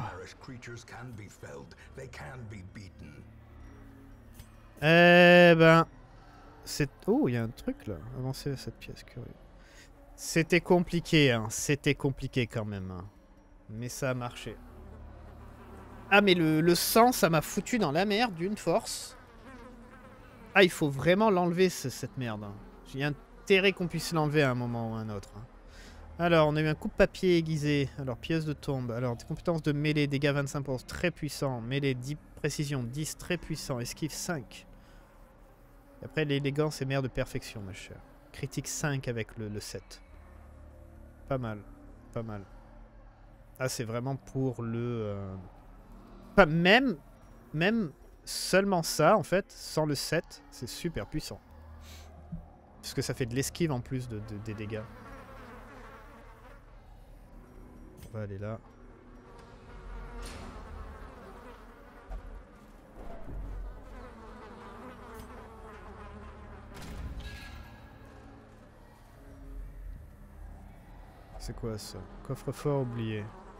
Eh ben. C'est... Oh, il y a un truc là. Avancer à cette pièce, curieux. C'était compliqué, hein. C'était compliqué quand même. Hein. Mais ça a marché. Ah, mais le, le sang, ça m'a foutu dans la merde d'une force. Ah, il faut vraiment l'enlever, cette merde. Hein. J'ai intérêt qu'on puisse l'enlever à un moment ou à un autre. Hein. Alors, on a eu un coupe-papier aiguisé. Alors, pièce de tombe. Alors, compétences de mêlée, dégâts vingt-cinq pour cent, très puissant. Mêlée, dix, précision, dix, très puissant. Esquive, cinq. Et après, l'élégance et mère de perfection, ma chère. Critique cinq avec le, le sept. Pas mal. Pas mal. Ah, c'est vraiment pour le... Euh... Pas même... Même seulement ça, en fait, sans le sept, c'est super puissant. Parce que ça fait de l'esquive en plus de, de, des dégâts. On va aller là. C'est quoi ça? Coffre-fort oublié.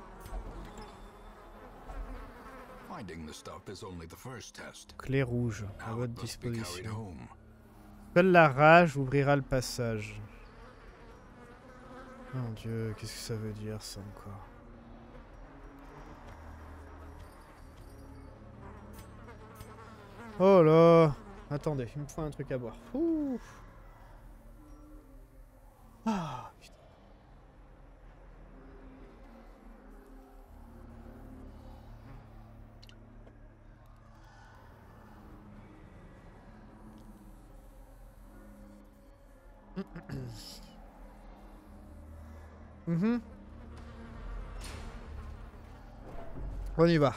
Clé rouge à votre disposition. Seule la rage ouvrira le passage. Mon Dieu, qu'est-ce que ça veut dire ça encore? Oh là. Attendez, il me faut un truc à boire. Ouh. Ah, putain. Mhm. On y va.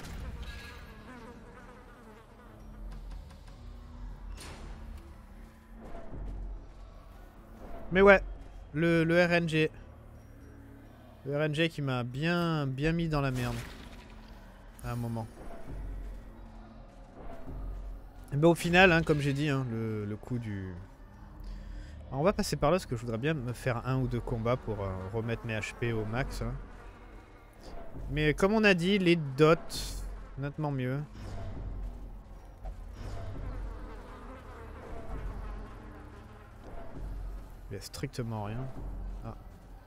Mais ouais, le, le R N G. Le R N G qui m'a bien, bien mis dans la merde. À un moment. Et ben au final, hein, comme j'ai dit, hein, le, le coup du... Alors on va passer par là parce que je voudrais bien me faire un ou deux combats pour euh, remettre mes H P au max. Hein. Mais comme on a dit, les dots, nettement mieux. Il y a strictement rien. Ah.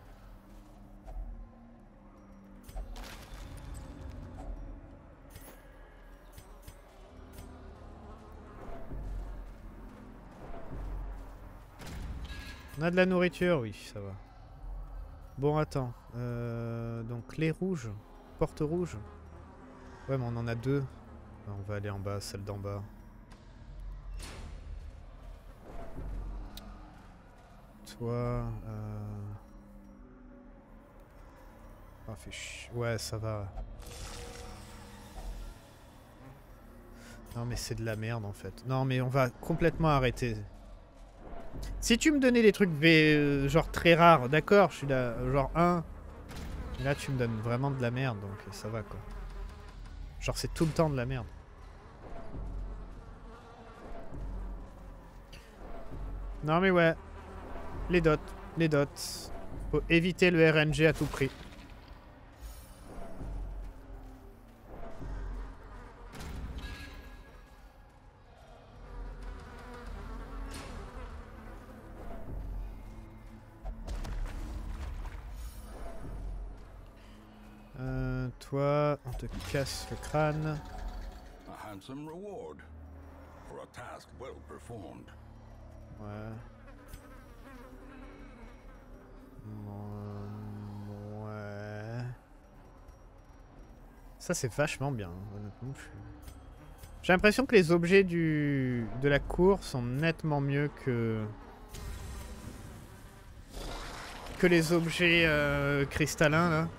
On a de la nourriture, oui, ça va. Bon, attends. Euh, donc, les rouges. Porte rouge. Ouais, mais on en a deux. On va aller en bas, celle d'en bas. Toi... Euh... Ah, fait ch... Ouais, ça va. Non, mais c'est de la merde, en fait. Non, mais on va complètement arrêter. Si tu me donnais des trucs euh, genre très rares, d'accord, je suis là, genre un. Mais là, tu me donnes vraiment de la merde, donc ça va, quoi. Genre, c'est tout le temps de la merde. Non, mais ouais. Les dots. Les dots. Faut éviter le R N G à tout prix. Euh, toi, on te casse le crâne. A handsome reward for a task well performed. Ouais. Ouais. Ça c'est vachement bien, honnêtement. J'ai l'impression que les objets du de la cour sont nettement mieux que que les objets euh, cristallins là.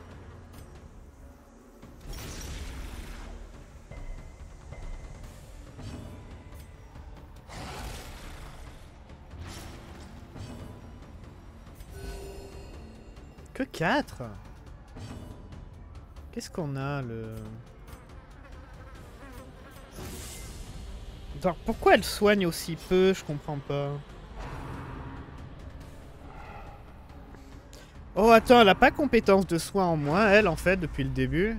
Que quatre. Qu'est-ce qu'on a le... Genre, pourquoi elle soigne aussi peu? Je comprends pas. Oh attends, elle a pas compétence de soin en moins, elle en fait, depuis le début.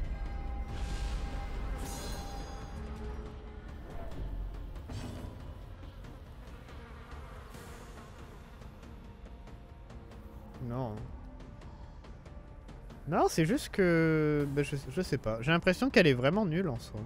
Non. Non, c'est juste que... Bah, je, je sais pas. J'ai l'impression qu'elle est vraiment nulle en soi.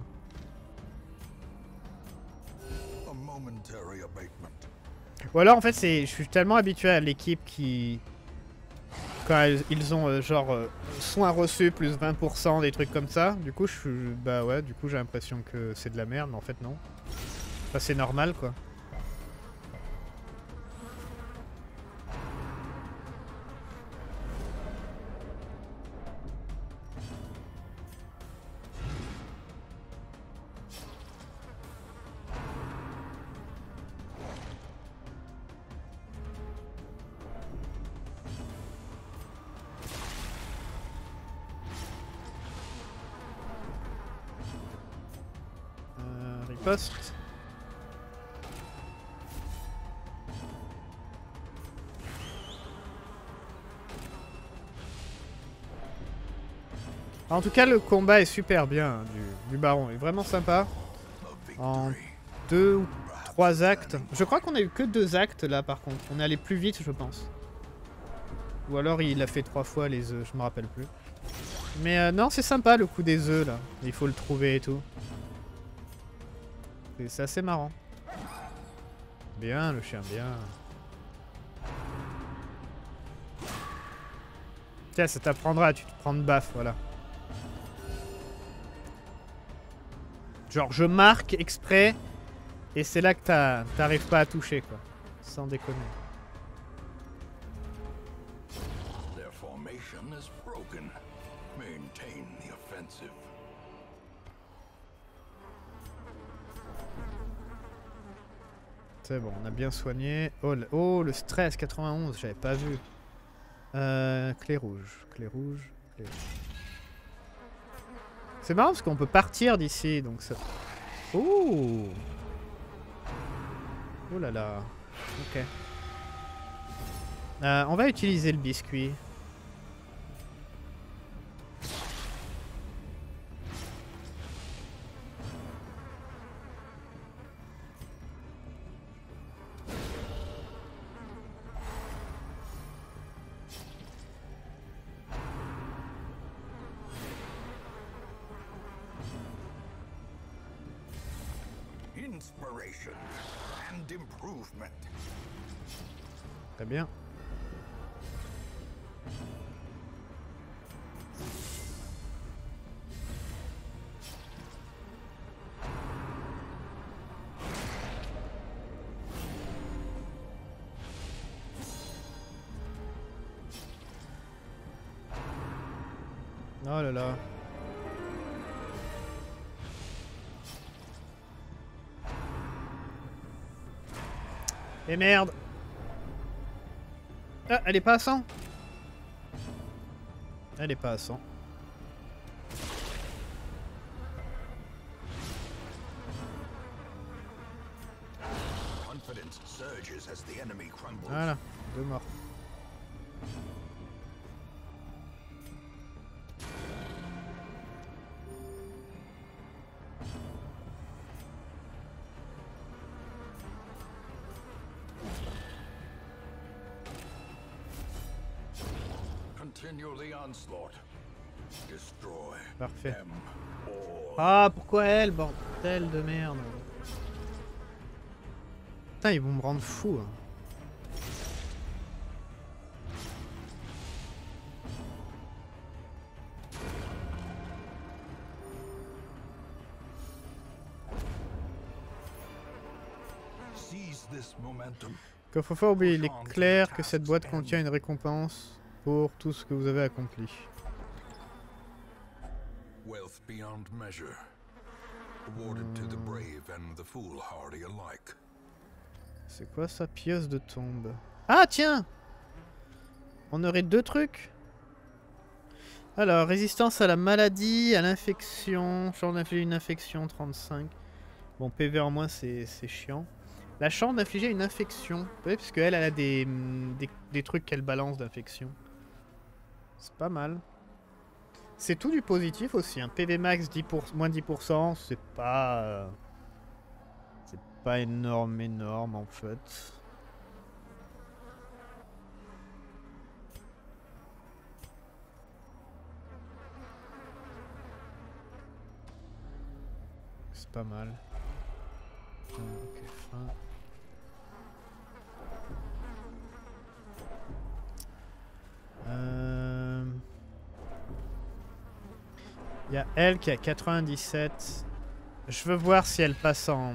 Ou alors en fait, c'est, je suis tellement habitué à l'équipe qui... Quand elles, ils ont euh, genre euh, soins reçus plus vingt pour cent, des trucs comme ça. Du coup, je suis... Bah ouais, du coup j'ai l'impression que c'est de la merde, mais en fait non. Enfin, c'est normal quoi. Riposte. En tout cas, le combat est super bien hein, du, du baron. Il est vraiment sympa. En deux ou trois actes. Je crois qu'on a eu que deux actes là par contre. On est allé plus vite, je pense. Ou alors il a fait trois fois les œufs, je me rappelle plus. Mais euh, non, c'est sympa le coup des œufs là. Il faut le trouver et tout. C'est assez marrant. Bien le chien, bien. Tiens, ça t'apprendra, tu te prends de baffe, voilà. Genre, je marque exprès, et c'est là que t'arrives pas à toucher, quoi. Sans déconner. Their formation is broken. Maintain the offensive. C'est bon, on a bien soigné. Oh, le, oh, le stress quatre-vingt-onze, j'avais pas vu. Euh, clé rouge, clé rouge, clé rouge. C'est marrant parce qu'on peut partir d'ici, donc ça... Ouh. Oh là là. Ok. Euh, on va utiliser le biscuit. Inspiration and improvement. Très bien. Oh là là. Et merde. Ah, elle est pas à cent. Elle est pas à cent. Voilà, deux morts. Parfait. Ah, pourquoi elle, bordel de merde. Putain, ils vont me rendre fou. Hein. Coffre-fort, oubliez, il est clair que cette boîte contient une récompense pour tout ce que vous avez accompli. Wealth beyond measure, awarded to the brave and the foolhardy alike. C'est quoi ça, pieuse de tombe? Ah tiens, on aurait deux trucs. Alors, résistance à la maladie, à l'infection, chance d'infliger une infection trente-cinq. Bon, P V en moins, c'est chiant. La chance d'infliger une infection, oui, parce qu'elle elle a des, des, des trucs qu'elle balance d'infection. C'est pas mal. C'est tout du positif aussi, un hein. P V max dix pour cent, moins dix pour cent, c'est pas... Euh, c'est pas énorme, énorme en fait. C'est pas mal. Ah, ok, fin. Euh... Il y a elle qui a quatre-vingt-dix-sept. Je veux voir si elle passe en...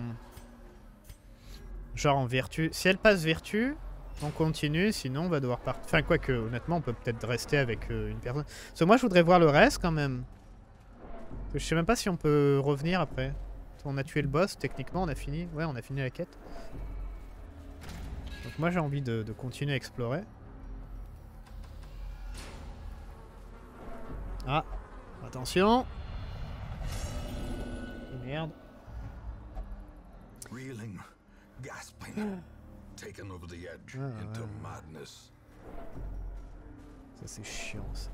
Genre en vertu. Si elle passe vertu, on continue. Sinon, on va devoir partir. Enfin, quoique, honnêtement, on peut peut-être rester avec euh, une personne. Parce que moi, je voudrais voir le reste quand même. Parce que je sais même pas si on peut revenir après. On a tué le boss, techniquement, on a fini. Ouais, on a fini la quête. Donc moi, j'ai envie de, de continuer à explorer. Ah, attention. Oh, merde. Reeling, gasping, taken over the edge Ah, into ouais. madness. Ça c'est chiant ça.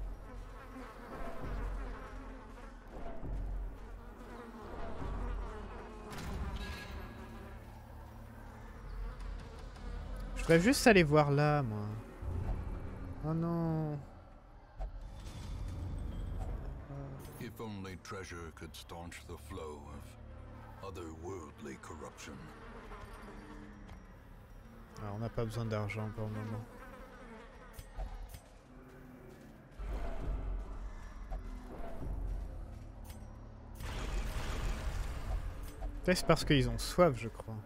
Je voudrais juste aller voir là, moi. Oh non. If only treasure could staunch the flow of otherworldly corruption. Alors, on n'a pas besoin d'argent pour le moment. C'est parce qu'ils ont soif, je crois.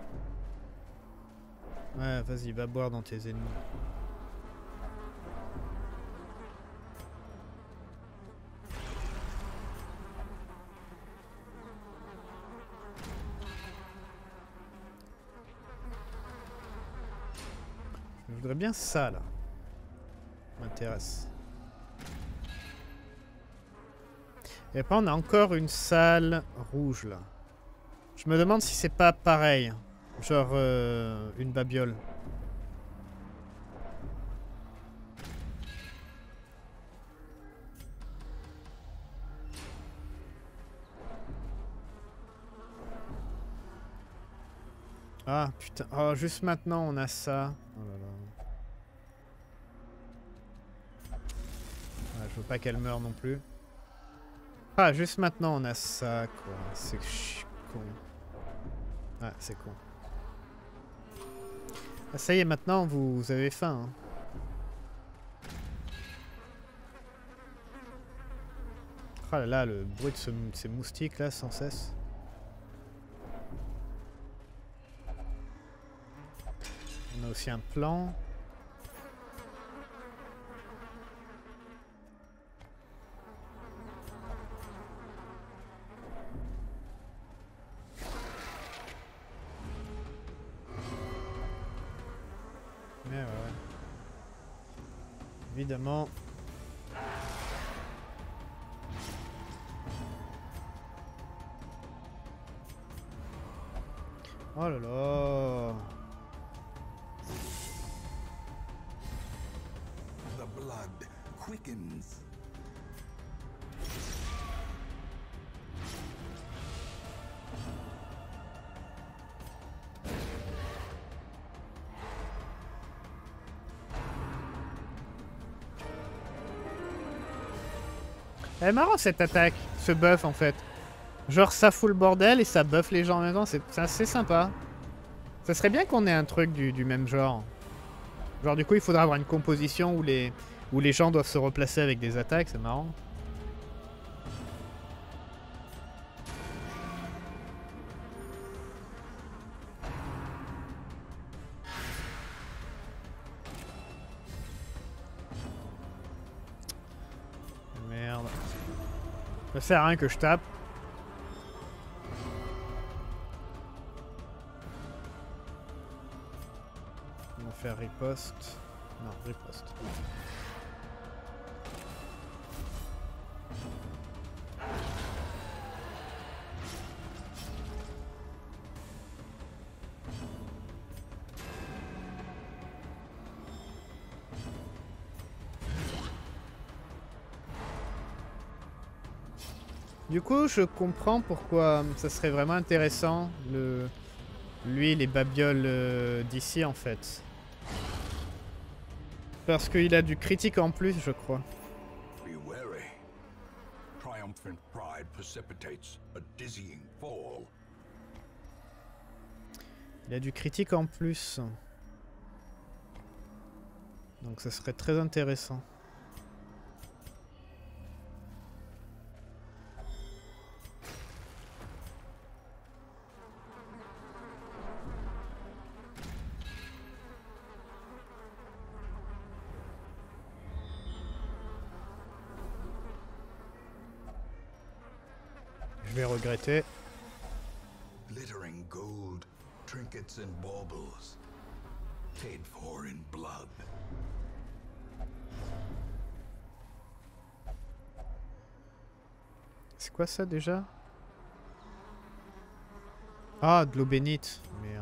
Ouais, vas-y, va boire dans tes ennemis. Je voudrais bien ça, là. Ça m'intéresse. Et après, on a encore une salle rouge, là. Je me demande si c'est pas pareil. Genre euh, une babiole. Ah putain. Oh, juste maintenant on a ça. Oh là là. Ah, je veux pas qu'elle meure non plus. Ah, juste maintenant on a ça, quoi. C'est con. Ah, c'est con. Ah, ça y est, maintenant vous, vous avez faim. Hein. Oh là là, le bruit de ce, ces moustiques là, sans cesse. On a aussi un plan. Mais ouais, ouais. Évidemment. Oh là là. The blood quickens. Elle est marrant cette attaque, ce buff en fait. Genre ça fout le bordel et ça buff les gens en même temps, c'est assez sympa. Ça serait bien qu'on ait un truc du, du même genre. Genre du coup il faudra avoir une composition où les, où les gens doivent se replacer avec des attaques, c'est marrant. Merde. Ça sert à rien que je tape. On va faire riposte. Non, riposte. Du coup, je comprends pourquoi ça serait vraiment intéressant, le... lui, les babioles euh, d'ici, en fait. Parce qu'il a du critique en plus, je crois. Be wary. Triumphant pride precipitates a dizzying fall. Il a du critique en plus. Donc ça serait très intéressant. Je vais regretter. Glittering gold, trinkets and baubles, paid for in blood. C'est quoi ça déjà? Ah, de l'eau bénite. Merde.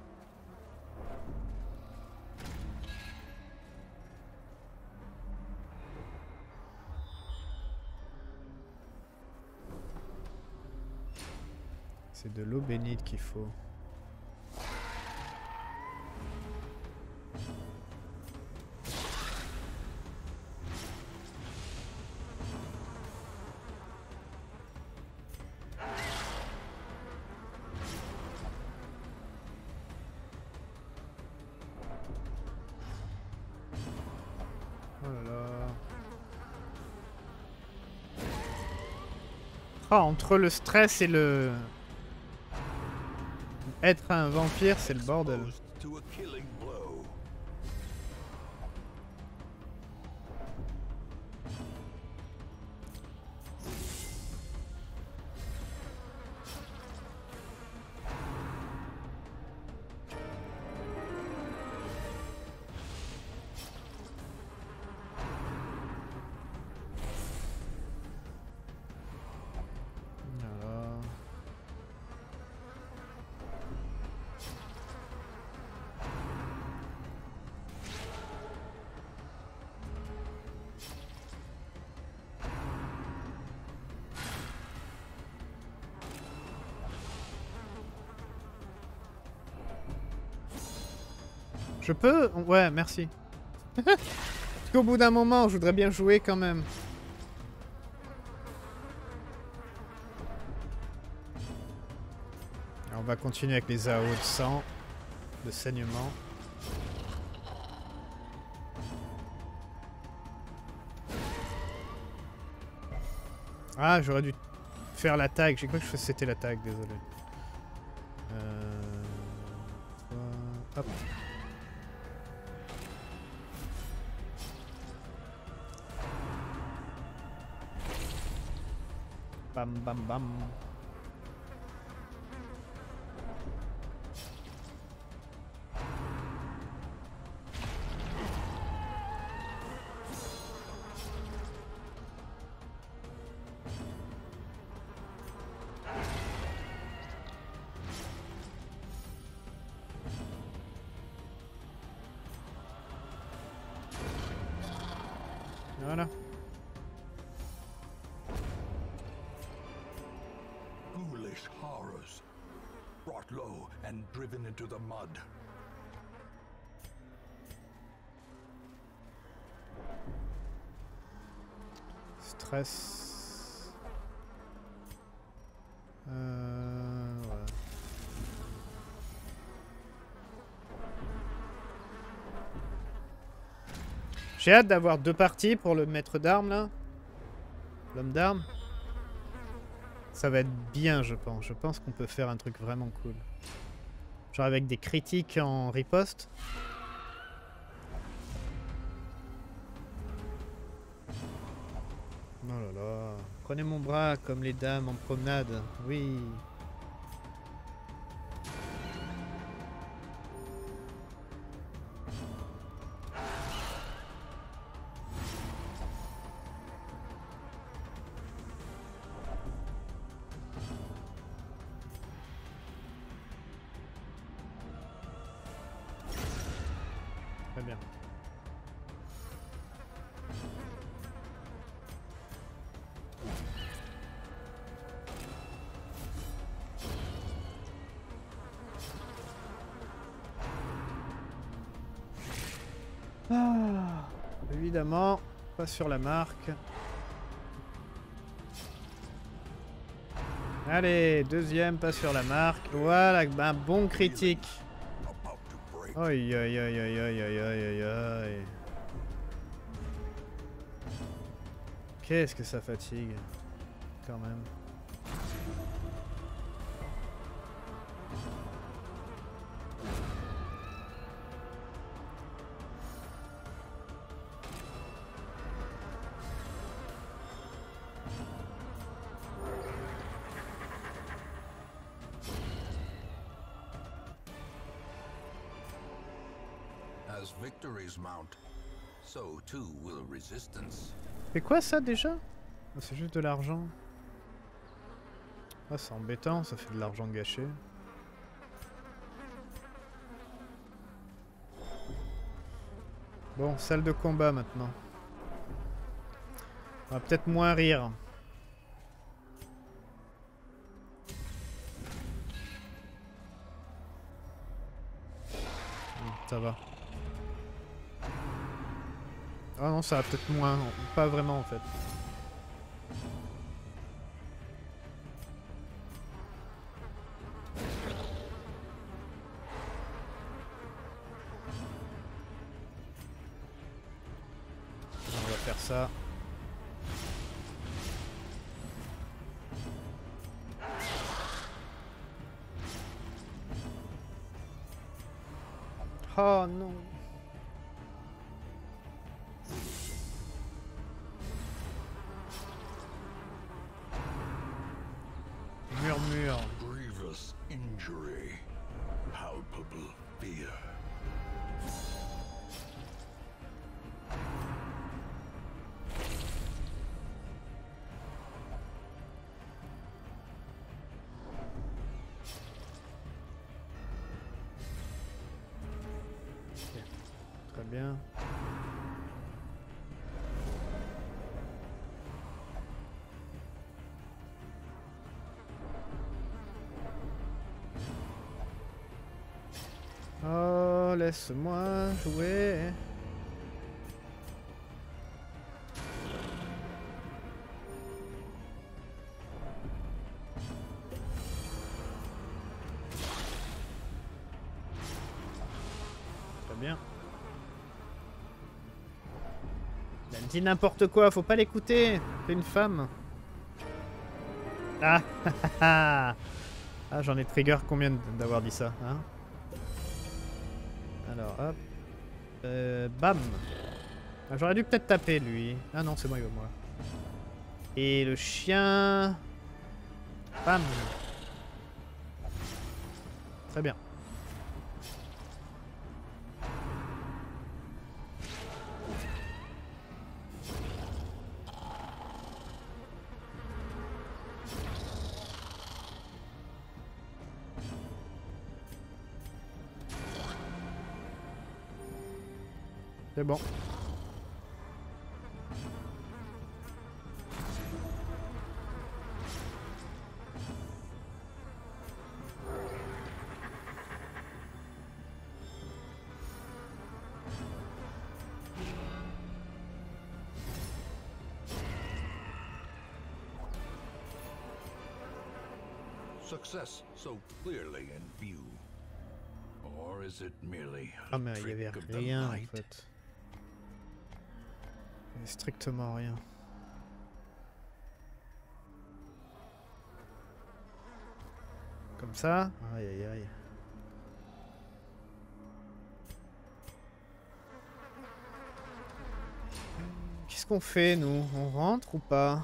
C'est de l'eau bénite qu'il faut. Oh, entre le stress et le... Être un vampire, c'est le bordel. Je peux? Ouais, merci. Parce qu'au bout d'un moment, je voudrais bien jouer quand même. Alors, on va continuer avec les A O de sang, de saignement. Ah, j'aurais dû faire l'attaque. J'ai cru que c'était l'attaque, désolé. Euh... Hop. Bam bam bam. Voilà. Ghoulish horrors, brought low and driven into the mud. Stress. Euh, voilà. J'ai hâte d'avoir deux parties pour le maître d'armes là. L'homme d'armes. Ça va être bien, je pense. Je pense qu'on peut faire un truc vraiment cool. Genre avec des critiques en riposte. Oh là là. Prenez mon bras comme les dames en promenade. Oui. Très bien. Ah, évidemment, pas sur la marque. Allez, deuxième, pas sur la marque. Voilà, un bon critique. Aïe aïe aïe aïe aïe aïe aïe aïe. Qu'est-ce que ça fatigue, quand même. As victories mount, so too will resistance. C'est quoi ça déjà? Oh, c'est juste de l'argent. Ah, c'est embêtant, ça fait de l'argent gâché. Bon, salle de combat maintenant. On va peut-être moins rire. Ça va. Ah non, ça va peut-être moins. Pas vraiment en fait. On va faire ça. Oh non. Murmure. Grievous injury. Palpable fear. Très bien. Oh, laisse-moi jouer. Très bien. Elle me dit n'importe quoi, faut pas l'écouter. C'est une femme. Ah, ah, j'en ai trigger combien d'avoir dit ça, hein? Alors, hop. Euh, bam. Ah, j'aurais dû peut-être taper, lui. Ah non, c'est moi, il veut moi. Et le chien... Bam. Très bien. C'est bon. Success so clearly in view. Or is it merely Ah a mais il y avait trick of the rien en light? fait. Il y avait strictement rien. Comme ça. Aïe aïe aïe. Qu'est-ce qu'on fait nous? On rentre ou pas?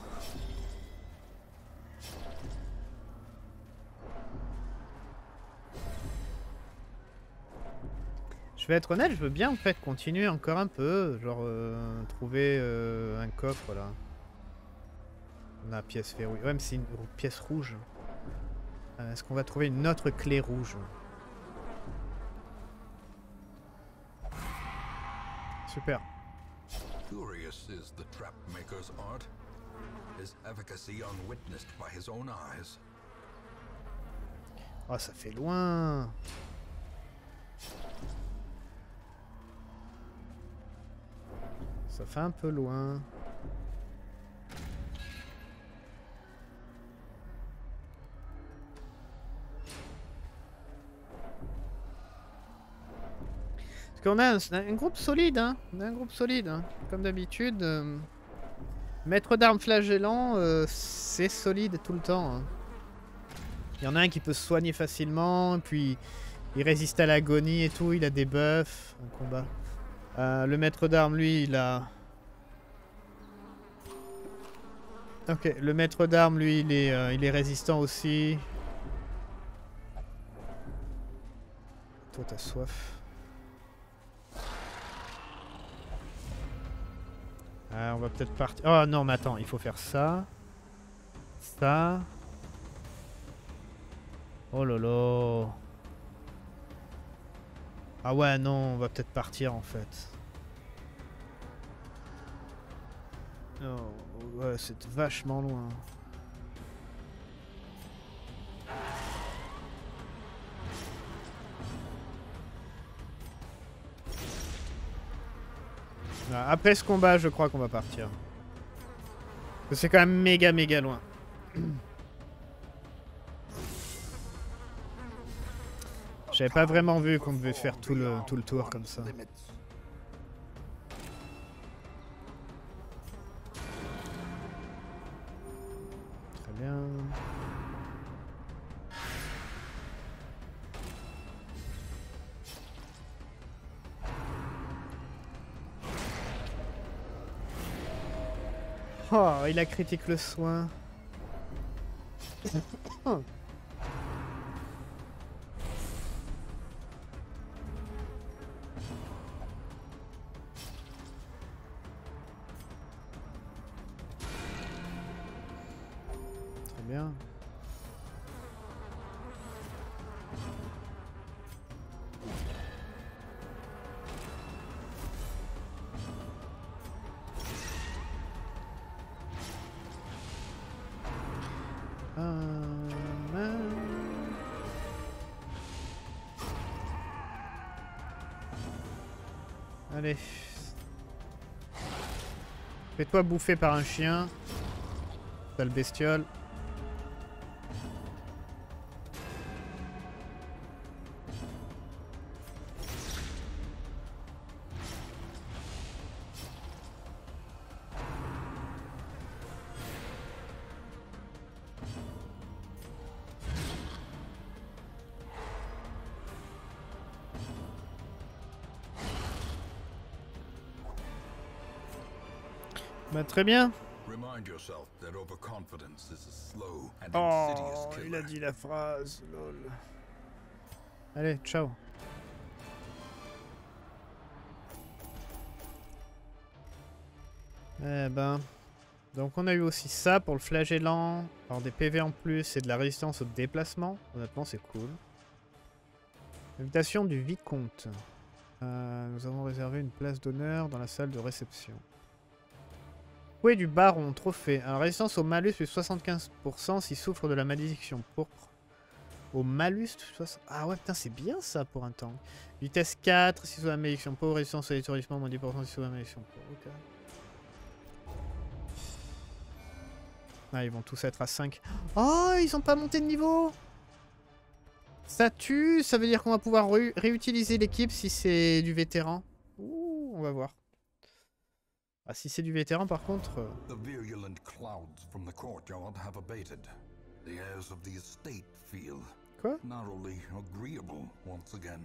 Je vais être honnête, je veux bien en fait continuer encore un peu, genre euh, trouver euh, un coffre là. On a pièce verrouillée. Ouais mais c'est une pièce rouge. Euh, Est-ce qu'on va trouver une autre clé rouge? Super. Curious is the trap maker's art. His efficacy unwitnessed by his own eyes. Oh ça fait loin. Ça fait un peu loin. Parce qu'on a un, un groupe solide, hein. On a un groupe solide, hein. Comme d'habitude. Euh, maître d'armes flagellant, euh, c'est solide tout le temps. Hein. Il y en a un qui peut se soigner facilement, puis il résiste à l'agonie et tout, il a des buffs. Un combat. Euh, le maître d'armes, lui, il a... Ok, le maître d'armes, lui, il est, euh, il est résistant aussi. Toi, t'as soif. Ah, on va peut-être partir... Oh non, mais attends, il faut faire ça. Ça. Oh lolo. Ah ouais, non, on va peut-être partir en fait. Oh, ouais, c'est vachement loin. Ah, après ce combat, je crois qu'on va partir. Parce que c'est quand même méga méga loin. J'avais pas vraiment vu qu'on devait faire tout le, tout le tour comme ça. Très bien. Oh, il a critique le soin. Très bien. Allez. Fais-toi bouffer par un chien. Sale bestiole. Bah très bien. Oh, il a dit la phrase, lol. Allez, ciao. Eh ben... Donc on a eu aussi ça pour le flagellant. Alors des P V en plus et de la résistance au déplacement. Honnêtement, c'est cool. Invitation du vicomte. Euh, nous avons réservé une place d'honneur dans la salle de réception. Oui, du baron, trophée. Alors, résistance au malus plus soixante-quinze pour cent s'il souffre de la malédiction pourpre. Au malus, ah ouais, putain, c'est bien ça pour un tank. Vitesse quatre, si sous la malédiction pourpre. Résistance à l'étourdissement, moins dix pour cent si sous la malédiction pourpre. Ok. Ah, ils vont tous être à cinq. Oh, ils ont pas monté de niveau. Ça tue, ça veut dire qu'on va pouvoir ré réutiliser l'équipe si c'est du vétéran. Ouh, on va voir. Ah, si c'est du vétéran, par contre... Euh... The virulent clouds from the courtyard have abated. The airs of the estate feel Quoi? narrowly agreeable once again.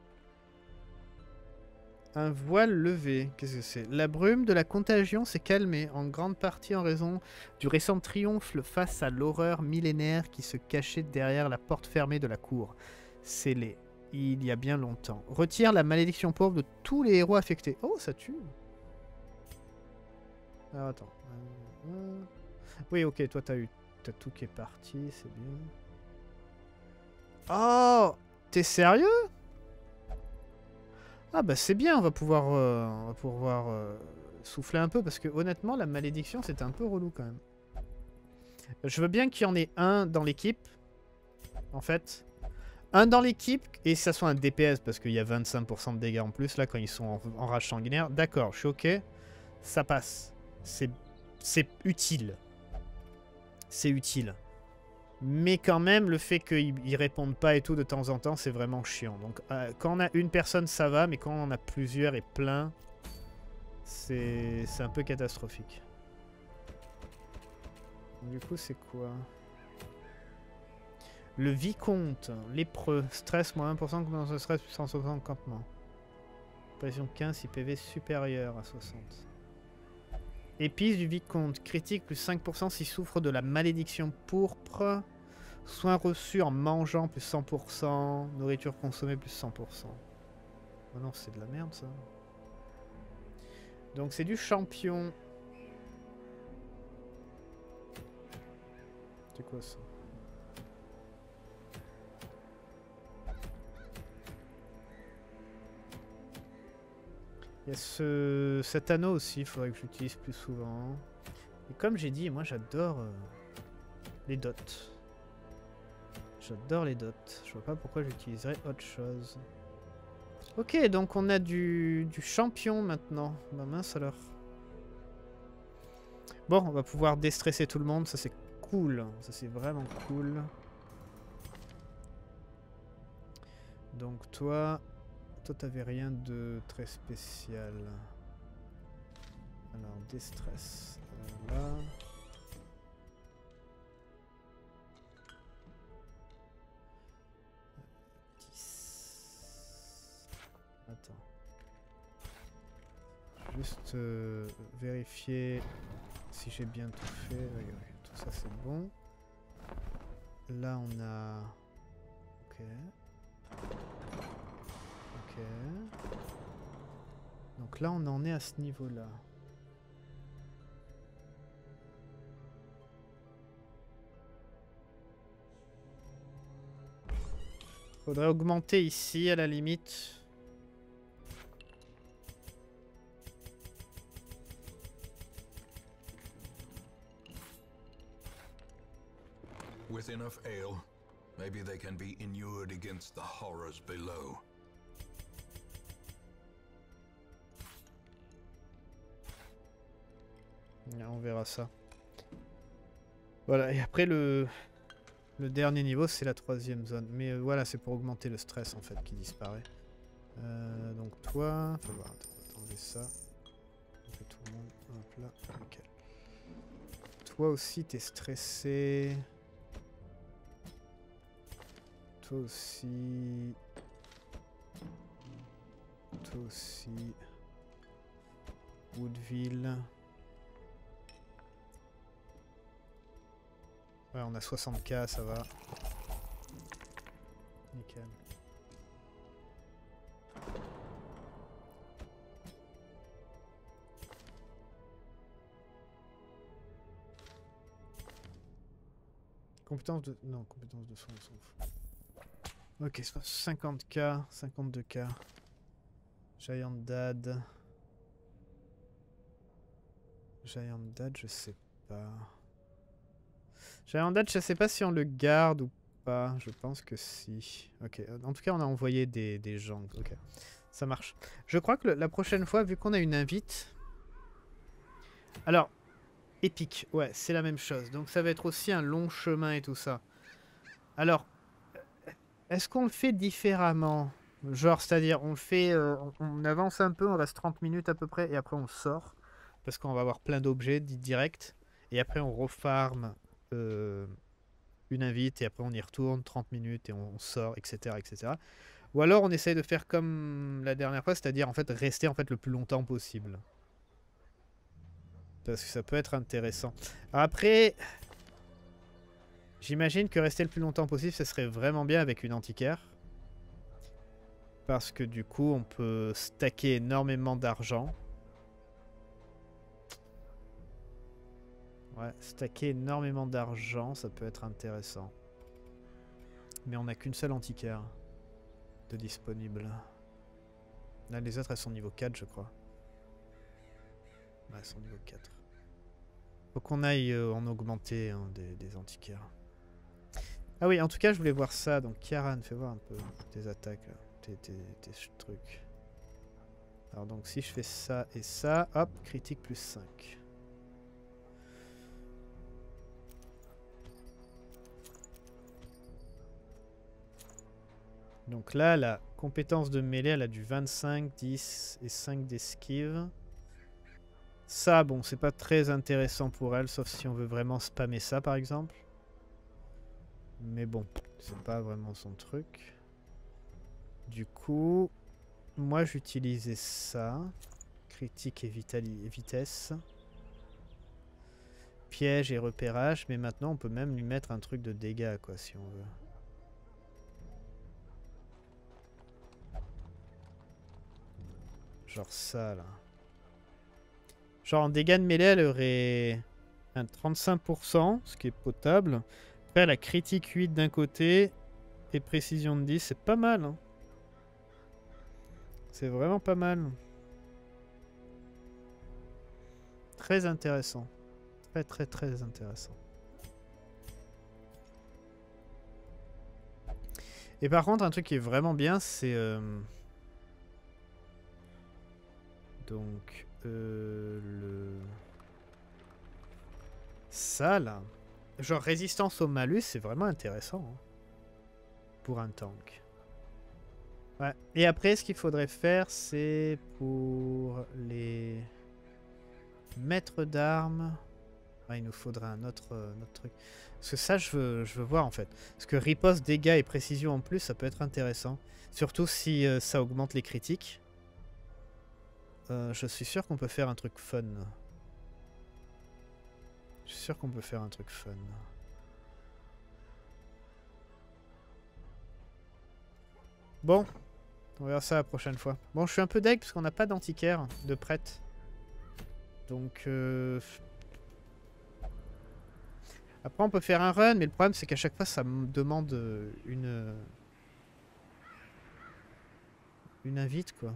Un voile levé, qu'est-ce que c'est? La brume de la contagion s'est calmée, en grande partie en raison du récent triomphe face à l'horreur millénaire qui se cachait derrière la porte fermée de la cour, scellée, il y a bien longtemps. Retire la malédiction pauvre de tous les héros affectés. Oh, ça tue. Alors attends. Euh... Oui, ok, toi t'as eu... T'as tout qui est parti, c'est bien. Oh, t'es sérieux? Ah bah c'est bien, on va pouvoir, euh, on va pouvoir euh, souffler un peu, parce que honnêtement, la malédiction, c'était un peu relou quand même. Je veux bien qu'il y en ait un dans l'équipe, en fait. Un dans l'équipe, et que ça soit un D P S, parce qu'il y a vingt-cinq pour cent de dégâts en plus, là, quand ils sont en, en rage sanguinaire. D'accord, je suis ok. Ça passe. C'est utile. C'est utile. Mais quand même, le fait qu'ils répondent pas et tout de temps en temps, c'est vraiment chiant. Donc, euh, quand on a une personne, ça va, mais quand on en a plusieurs et plein, c'est un peu catastrophique. Du coup, c'est quoi? Le vicomte, lépreux, stress moins un pour cent, comment ça stress plus cent soixante campement. Pression quinze si P V supérieur à soixante. Épice du vicomte, critique plus cinq pour cent s'il souffre de la malédiction pourpre. Soins reçus en mangeant plus cent pour cent. Nourriture consommée plus cent pour cent. Oh non, c'est de la merde ça. Donc c'est du champion. C'est quoi ça? Il y a ce, cet anneau aussi, il faudrait que j'utilise plus souvent. Et comme j'ai dit, moi j'adore euh, les dots. J'adore les dots. Je vois pas pourquoi j'utiliserais autre chose. Ok, donc on a du, du champion maintenant. Bah mince alors. Bon, on va pouvoir déstresser tout le monde, ça c'est cool. Ça c'est vraiment cool. Donc toi... Toi, t'avais rien de très spécial. Alors, déstress. Euh, là. dix. Attends. Juste euh, vérifier Si j'ai bien tout fait, oui, oui, tout ça c'est bon. Là on a... Ok. Ok. Donc là on en est à ce niveau-là. Faudrait augmenter ici à la limite. With enough ale, maybe they can be inured against the horrors below. On verra ça. Voilà, et après le, le dernier niveau, c'est la troisième zone. Mais euh, voilà, c'est pour augmenter le stress en fait qui disparaît. Euh, donc toi, faut voir, attends, on va enlever ça. On fait tout le monde. Hop là, nickel. Toi aussi, t'es stressé. Toi aussi. Toi aussi. Woodville. Ouais, on a soixante K, ça va. Nickel. Compétence de... Non, compétence de soin, on s'en fout. Ok, cinquante K, cinquante-deux K. Giant Dad. Giant Dad, je sais pas. Giant Dad, je sais pas si on le garde ou pas. Je pense que si. Ok, en tout cas, on a envoyé des, des gens. Ok, ça marche. Je crois que le, la prochaine fois, vu qu'on a une invite... Alors, épique, ouais, c'est la même chose. Donc ça va être aussi un long chemin et tout ça. Alors... Est-ce qu'on le fait différemment? Genre, c'est-à-dire, on le fait, euh, on, on avance un peu, on reste trente minutes à peu près, et après on sort. Parce qu'on va avoir plein d'objets dits directs. Et après on refarme euh, une invite, et après on y retourne trente minutes, et on, on sort, et cetera, et cetera. Ou alors on essaye de faire comme la dernière fois, c'est-à-dire en fait rester en fait le plus longtemps possible. Parce que ça peut être intéressant. Après... J'imagine que rester le plus longtemps possible, ça serait vraiment bien avec une antiquaire. Parce que du coup, on peut stacker énormément d'argent. Ouais, stacker énormément d'argent, ça peut être intéressant. Mais on n'a qu'une seule antiquaire de disponible. Là, les autres, elles sont niveau quatre, je crois. Ouais, elles sont niveau quatre. Faut qu'on aille euh, en augmenter hein, des, des antiquaires. Ah oui, en tout cas, je voulais voir ça. Donc, Kiaran, fais voir un peu tes attaques, là. Tes, tes, tes trucs. Alors, donc, si je fais ça et ça, hop, critique plus cinq. Donc là, la compétence de mêlée, elle a du vingt-cinq, dix et cinq d'esquive. Ça, bon, c'est pas très intéressant pour elle, sauf si on veut vraiment spammer ça, par exemple. Mais bon, c'est pas vraiment son truc. Du coup, moi j'utilisais ça. Critique et, vitali et vitesse. Piège et repérage. Mais maintenant on peut même lui mettre un truc de dégâts, quoi, si on veut. Genre ça, là. Genre en dégâts de mêlée, elle aurait un trente-cinq pour cent, ce qui est potable. Après, la critique huit d'un côté et précision de dix, c'est pas mal. Hein. C'est vraiment pas mal. Très intéressant. Très très très intéressant. Et par contre, un truc qui est vraiment bien, c'est... Euh... Donc, euh, le... Ça, là... Genre résistance au malus, c'est vraiment intéressant. Hein, pour un tank. Ouais. Et après, ce qu'il faudrait faire, c'est pour les maîtres d'armes. Ouais, il nous faudrait un autre, euh, autre truc. Parce que ça, je veux, je veux voir en fait. Parce que riposte, dégâts et précision en plus, ça peut être intéressant. Surtout si euh, ça augmente les critiques. Euh, je suis sûr qu'on peut faire un truc fun. Je suis sûr qu'on peut faire un truc fun. Bon, on verra ça la prochaine fois. Bon, je suis un peu deg parce qu'on n'a pas d'antiquaire de prête. Donc... Euh... Après, on peut faire un run, mais le problème, c'est qu'à chaque fois, ça me demande une... Une invite, quoi.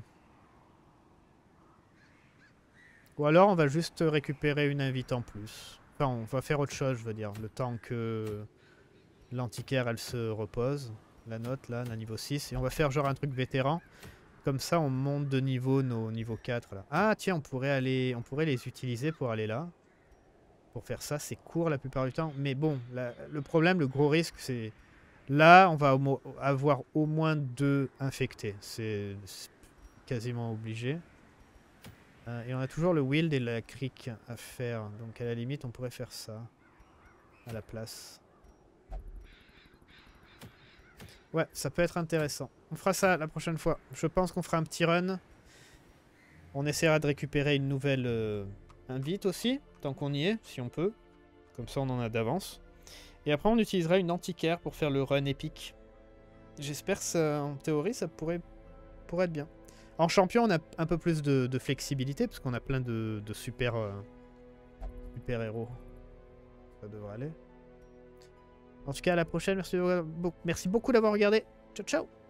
Ou alors, on va juste récupérer une invite en plus. Enfin, on va faire autre chose, je veux dire. Le temps que l'antiquaire, elle se repose. La note, là, on a niveau six. Et on va faire genre un truc vétéran. Comme ça, on monte de niveau nos niveau quatre, là. Ah, tiens, on pourrait aller... On pourrait les utiliser pour aller là. Pour faire ça, c'est court la plupart du temps. Mais bon, la, le problème, le gros risque, c'est... Là, on va au avoir au moins deux infectés. C'est quasiment obligé. Euh, et on a toujours le Wild et la Crick à faire. Donc à la limite, on pourrait faire ça. À la place. Ouais, ça peut être intéressant. On fera ça la prochaine fois. Je pense qu'on fera un petit run. On essaiera de récupérer une nouvelle euh, invite aussi. Tant qu'on y est, si on peut. Comme ça, on en a d'avance. Et après, on utilisera une antiquaire pour faire le run épique. J'espère que ça, en théorie, ça pourrait, pourrait être bien. En champion, on a un peu plus de, de flexibilité, parce qu'on a plein de, de super, euh, super héros. Ça devrait aller. En tout cas, à la prochaine. Merci, merci beaucoup d'avoir regardé. Ciao, ciao!